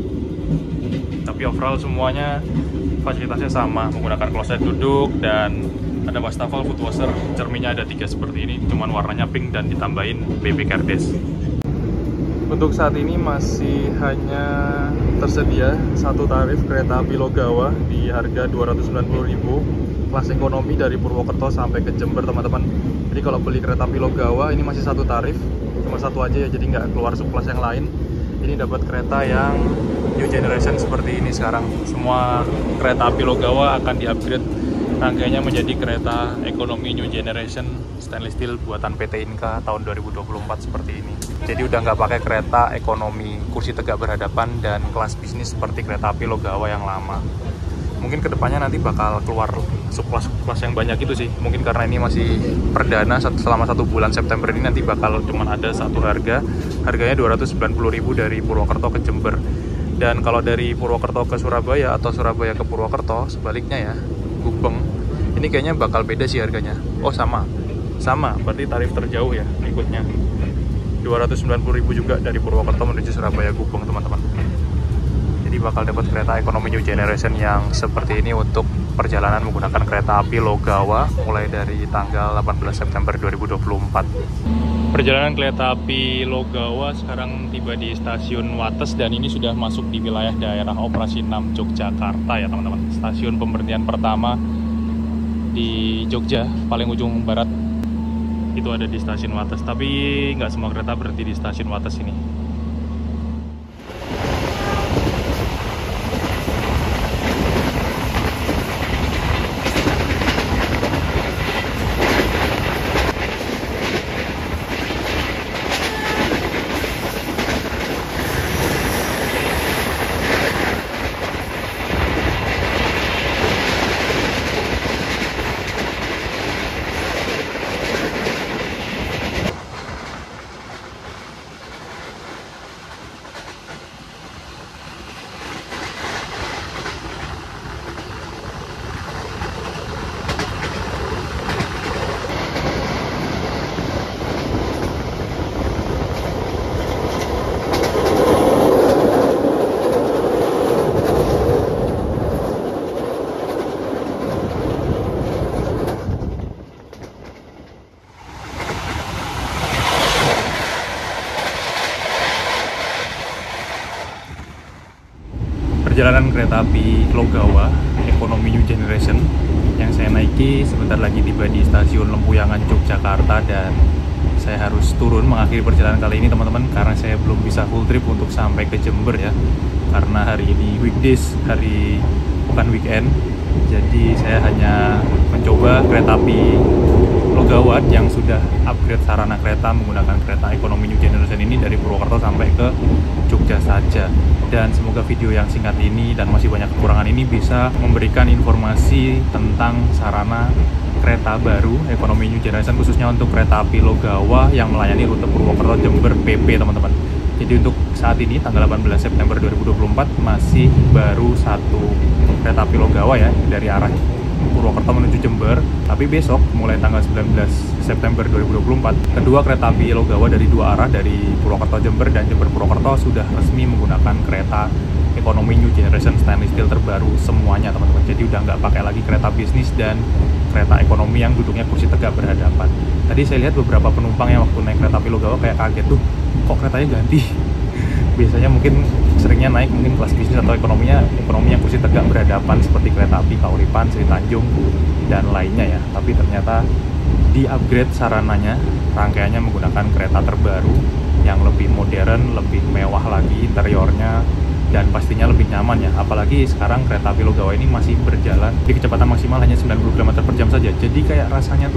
Tapi overall semuanya fasilitasnya sama, menggunakan kloset duduk dan ada wastafel, foot washer, cerminnya ada 3 seperti ini, cuman warnanya pink dan ditambahin baby care desk. Untuk saat ini masih hanya tersedia satu tarif kereta api Logawa di harga 290.000 kelas ekonomi dari Purwokerto sampai ke Jember teman-teman. Jadi kalau beli kereta api Logawa ini masih satu tarif, cuma satu aja ya, jadi nggak keluar subkelas yang lain. Ini dapat kereta yang New Generation seperti ini sekarang. Semua kereta api Logawa akan di-upgrade rangkaiannya menjadi kereta ekonomi New Generation stainless steel buatan PT Inka tahun 2024 seperti ini. Jadi udah nggak pakai kereta ekonomi kursi tegak berhadapan dan kelas bisnis seperti kereta api Logawa yang lama. Mungkin kedepannya nanti bakal keluar subkelas yang banyak itu sih. Mungkin karena ini masih perdana selama 1 bulan September ini, nanti bakal cuman ada satu harga. Harganya 290.000 dari Purwokerto ke Jember. Dan kalau dari Purwokerto ke Surabaya atau Surabaya ke Purwokerto sebaliknya ya, Gubeng, ini kayaknya bakal beda sih harganya. Oh sama, berarti tarif terjauh ya ikutnya. 290.000 juga dari Purwokerto menuju Surabaya Gubeng teman-teman. Jadi bakal dapat kereta ekonomi New Generation yang seperti ini untuk perjalanan menggunakan kereta api Logawa mulai dari tanggal 18 September 2024. Perjalanan kereta api Logawa sekarang tiba di stasiun Wates dan ini sudah masuk di wilayah daerah operasi 6 Yogyakarta ya teman-teman. Stasiun pemberhentian pertama di Jogja, paling ujung barat itu ada di stasiun Wates. Tapi nggak semua kereta berhenti di stasiun Wates ini. Perjalanan kereta api Logawa Ekonomi New Generation yang saya naiki sebentar lagi tiba di stasiun Lempuyangan Yogyakarta, dan saya harus turun mengakhiri perjalanan kali ini teman-teman karena saya belum bisa full trip untuk sampai ke Jember ya, karena hari ini weekdays, hari bukan weekend. Jadi saya hanya mencoba kereta api Logawa yang sudah upgrade sarana kereta menggunakan kereta ekonomi New Generation ini dari Purwokerto sampai ke Jogja saja. Dan semoga video yang singkat ini dan masih banyak kekurangan ini bisa memberikan informasi tentang sarana kereta baru ekonomi New Generation, khususnya untuk kereta api Logawa yang melayani rute Purwokerto Jember PP teman-teman. Jadi untuk saat ini tanggal 18 September 2024 masih baru satu kereta api Logawa ya dari arah Purwokerto menuju Jember, tapi besok mulai tanggal 19 September 2024 kedua kereta api Logawa dari dua arah dari Purwokerto Jember dan Jember Purwokerto sudah resmi menggunakan kereta ekonomi New Generation stainless steel terbaru semuanya teman-teman. Jadi udah nggak pakai lagi kereta bisnis dan kereta ekonomi yang duduknya kursi tegak berhadapan. Tadi saya lihat beberapa penumpang yang waktu naik kereta api Logawa kayak kaget tuh, kok keretanya ganti. Biasanya mungkin seringnya naik mungkin kelas bisnis atau ekonomi yang kursi tegak berhadapan seperti kereta api Kauripan, Sri Tanjung dan lainnya ya. Tapi ternyata di upgrade sarananya, rangkaiannya menggunakan kereta terbaru yang lebih modern, lebih mewah lagi interiornya, dan pastinya lebih nyaman ya. Apalagi sekarang kereta api Logawa ini masih berjalan di kecepatan maksimal hanya 90 km per jam saja. Jadi kayak rasanya tuh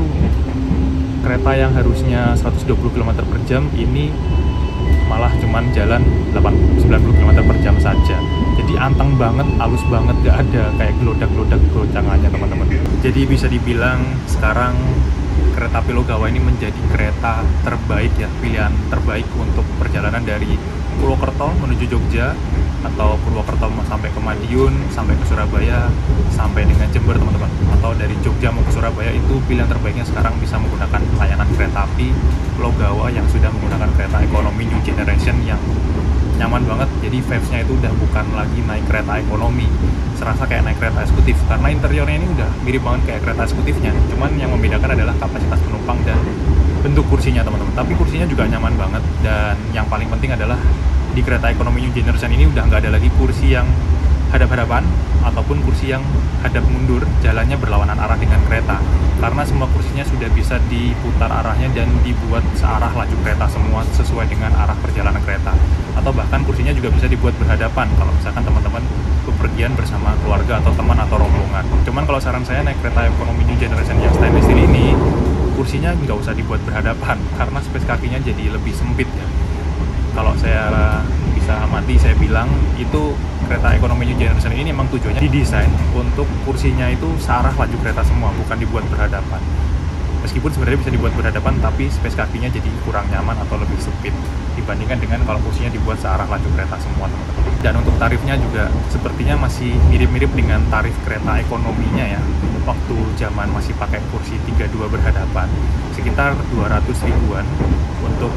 kereta yang harusnya 120 km per jam ini malah cuman jalan 90 km per jam saja. Jadi anteng banget, halus banget, gak ada kayak gelodak-gelodak goncangannya teman-teman. Jadi bisa dibilang sekarang kereta api Logawa ini menjadi kereta terbaik ya, pilihan terbaik untuk perjalanan dari Purwokerto menuju Jogja atau Purwokerto sampai ke Madiun, sampai ke Surabaya, sampai dengan Jember teman-teman, atau dari Jogja mau ke Surabaya. Itu pilihan terbaiknya sekarang bisa menggunakan layanan kereta api Logawa yang sudah menggunakan kereta ekonomi New Generation yang nyaman banget. Jadi vibes-nya itu udah bukan lagi naik kereta ekonomi, serasa kayak naik kereta eksekutif karena interiornya ini udah mirip banget kayak kereta eksekutifnya. Cuman yang membedakan adalah kapasitas penumpang dan bentuk kursinya teman-teman. Tapi kursinya juga nyaman banget, dan yang paling penting adalah di kereta ekonomi New Generation ini udah nggak ada lagi kursi yang hadap-hadapan ataupun kursi yang hadap mundur, jalannya berlawanan arah dengan kereta, karena semua kursinya sudah bisa diputar arahnya dan dibuat searah laju kereta semua sesuai dengan arah perjalanan kereta. Atau bahkan kursinya juga bisa dibuat berhadapan kalau misalkan teman-teman bepergian bersama keluarga atau teman atau rombongan. Cuman kalau saran saya naik kereta ekonomi New Generation yang stainless steel ini, kursinya nggak usah dibuat berhadapan karena space kakinya jadi lebih sempit ya. Kalau saya bisa amati, saya bilang itu kereta ekonomi New Generation ini memang tujuannya didesain untuk kursinya itu searah laju kereta semua, bukan dibuat berhadapan. Meskipun sebenarnya bisa dibuat berhadapan, tapi space kakinya jadi kurang nyaman atau lebih sempit dibandingkan dengan kalau kursinya dibuat searah laju kereta semua teman-teman. Dan untuk tarifnya juga sepertinya masih mirip-mirip dengan tarif kereta ekonominya ya. Waktu zaman masih pakai kursi 32 berhadapan, sekitar 200 ribuan untuk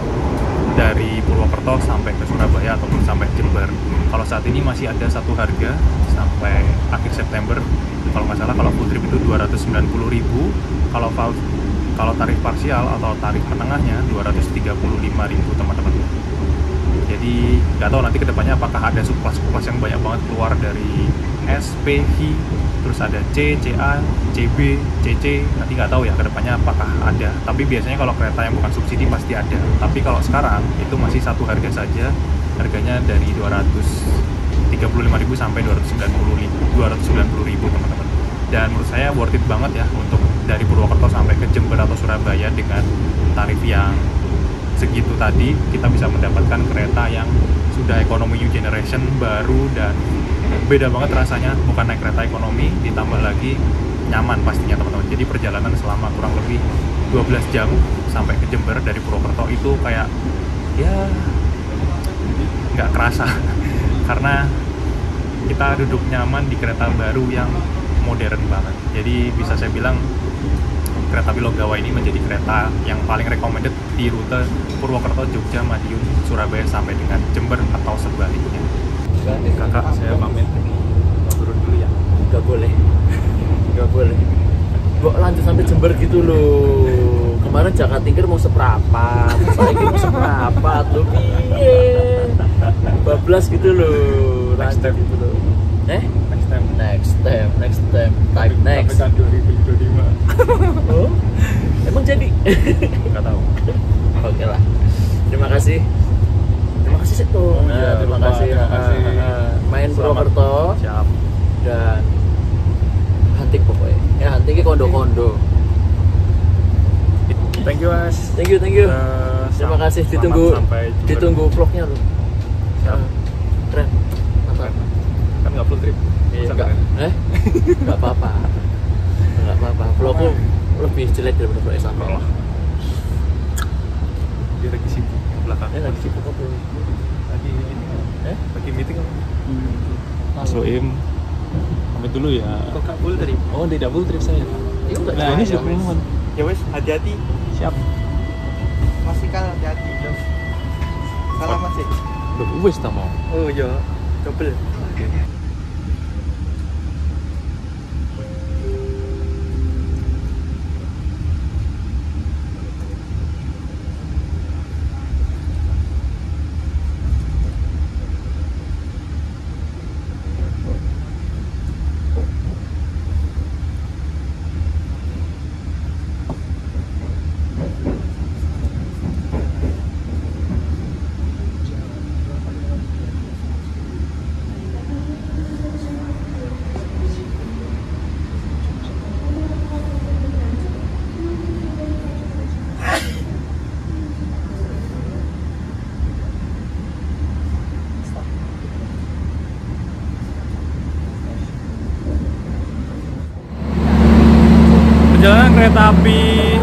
dari Purwokerto sampai ke Surabaya ataupun sampai Jember. Kalau saat ini masih ada satu harga sampai akhir September, kalau nggak salah kalau full trip itu 290.000, Kalau tarif parsial atau tarif menengahnya 235.000 teman-teman. Jadi nggak tahu nanti kedepannya apakah ada subkelas yang banyak banget keluar dari S, P, H, terus ada C, CA, CB, CC, nanti nggak tahu ya kedepannya apakah ada. Tapi biasanya kalau kereta yang bukan subsidi pasti ada. Tapi kalau sekarang itu masih satu harga saja, harganya dari 235.000 sampai 290.000 teman-teman. Dan menurut saya worth it banget ya untuk dari Purwokerto sampai ke Jember atau Surabaya dengan tarif yang segitu tadi. Kita bisa mendapatkan kereta yang sudah ekonomi new generation, baru, dan beda banget rasanya. Bukan naik kereta ekonomi, ditambah lagi nyaman pastinya teman-teman. Jadi perjalanan selama kurang lebih 12 jam sampai ke Jember dari Purwokerto itu kayak ya nggak kerasa karena kita duduk nyaman di kereta baru yang modern banget. Jadi bisa saya bilang kereta api Logawa ini menjadi kereta yang paling recommended di rute Purwokerto, Jogja, Madiun, Surabaya sampai dengan Jember atau sebaliknya. Kakak, saya pamit turun dulu ya. Nggak boleh. Nggak boleh. Kok lanjut sampai Jember gitu loh. Kemarin Jakarta Tingkir mau seperempat, saya mau seperempat loh. Piye? 12 gitu loh. Next time gitu loh. Next time. Type next. Sampai 2025. Oh, emang jadi? Nggak tahu. Oke lah. Terima kasih Seto. Terima kasih. Main Purwokerto. Siap. Dan Hantik pokoknya. Ya Hantik kondo-kondo. Thank you Mas. Thank you. Terima kasih. Ditunggu vlognya loh. Siap. Keren. Mantap. Kan nggak full trip. Iya, nggak apa-apa. Vlogku lebih jelek daripada vlog sama. Dia lagi sibuk yang belakang. Lagi sibuk apa? Lagi meeting apa? Mas Soim, pamit dulu ya. Kok gak full trip? Oh, tidak full trip saya. Nah, ini sudah pengumuman. Ya wes, hati-hati. Siap. Masih kan hati-hati. Salam masih. Udah wes tak mau. Oh iya, double. Oke. Perjalanan kereta api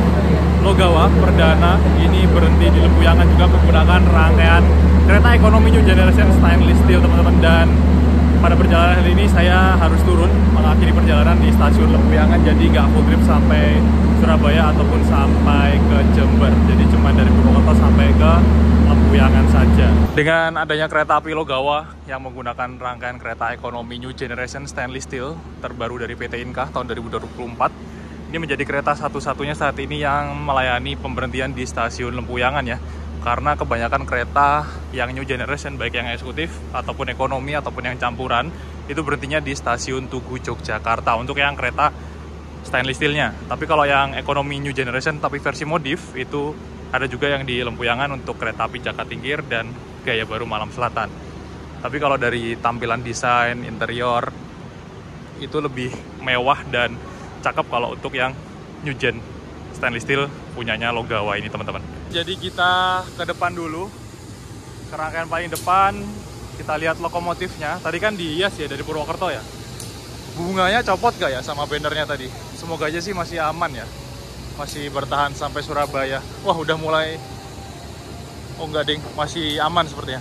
Logawa perdana ini berhenti di Lempuyangan juga menggunakan rangkaian kereta ekonomi new generation stainless steel teman-teman. Dan pada perjalanan kali ini saya harus turun mengakhiri perjalanan di stasiun Lempuyangan, jadi nggak full trip sampai Surabaya ataupun sampai ke Jember. Jadi cuma dari Purwokerto sampai ke Lempuyangan saja. Dengan adanya kereta api Logawa yang menggunakan rangkaian kereta ekonomi new generation stainless steel terbaru dari PT Inka tahun 2024, ini menjadi kereta satu-satunya saat ini yang melayani pemberhentian di stasiun Lempuyangan ya. Karena kebanyakan kereta yang new generation, baik yang eksekutif ataupun ekonomi ataupun yang campuran, itu berhentinya di stasiun Tugu Yogyakarta untuk yang kereta stainless steelnya. Tapi kalau yang ekonomi new generation tapi versi modif, itu ada juga yang di Lempuyangan untuk kereta api Jakarta Tingkir dan Gaya Baru Malam Selatan. Tapi kalau dari tampilan desain interior itu lebih mewah dan cakep kalau untuk yang new gen stainless steel punyanya Logawa ini teman-teman. Jadi kita ke depan dulu, ke rangkaian paling depan, kita lihat lokomotifnya. Tadi kan dihias ya dari Purwokerto ya. Bunganya copot gak ya sama bannernya tadi? Semoga aja sih masih aman ya, masih bertahan sampai Surabaya. Wah udah mulai, oh enggak ding, masih aman sepertinya.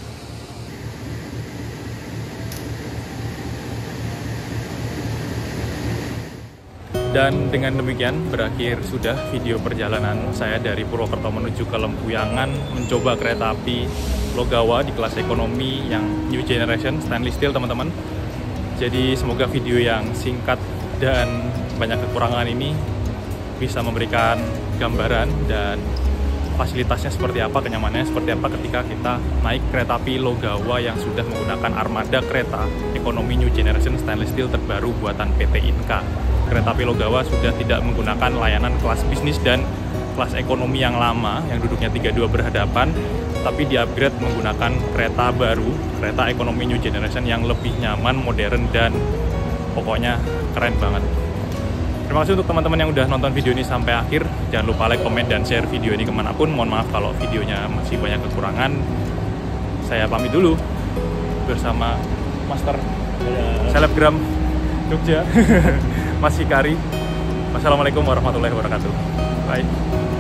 Dan dengan demikian berakhir sudah video perjalanan saya dari Purwokerto menuju ke Lempuyangan mencoba kereta api Logawa di kelas ekonomi yang new generation stainless steel teman-teman. Jadi semoga video yang singkat dan banyak kekurangan ini bisa memberikan gambaran dan fasilitasnya seperti apa, kenyamanannya seperti apa ketika kita naik kereta api Logawa yang sudah menggunakan armada kereta ekonomi New Generation Stainless Steel terbaru buatan PT Inka. Kereta api Logawa sudah tidak menggunakan layanan kelas bisnis dan kelas ekonomi yang lama yang duduknya 32 berhadapan, tapi di-upgrade menggunakan kereta baru, kereta ekonomi New Generation yang lebih nyaman, modern, dan pokoknya keren banget. Terima kasih untuk teman-teman yang udah nonton video ini sampai akhir. Jangan lupa like, komen, dan share video ini kemanapun. Mohon maaf kalau videonya masih banyak kekurangan. Saya pamit dulu bersama Master Selebgram Jogja, Mas Hikari. Wassalamualaikum warahmatullahi wabarakatuh. Bye.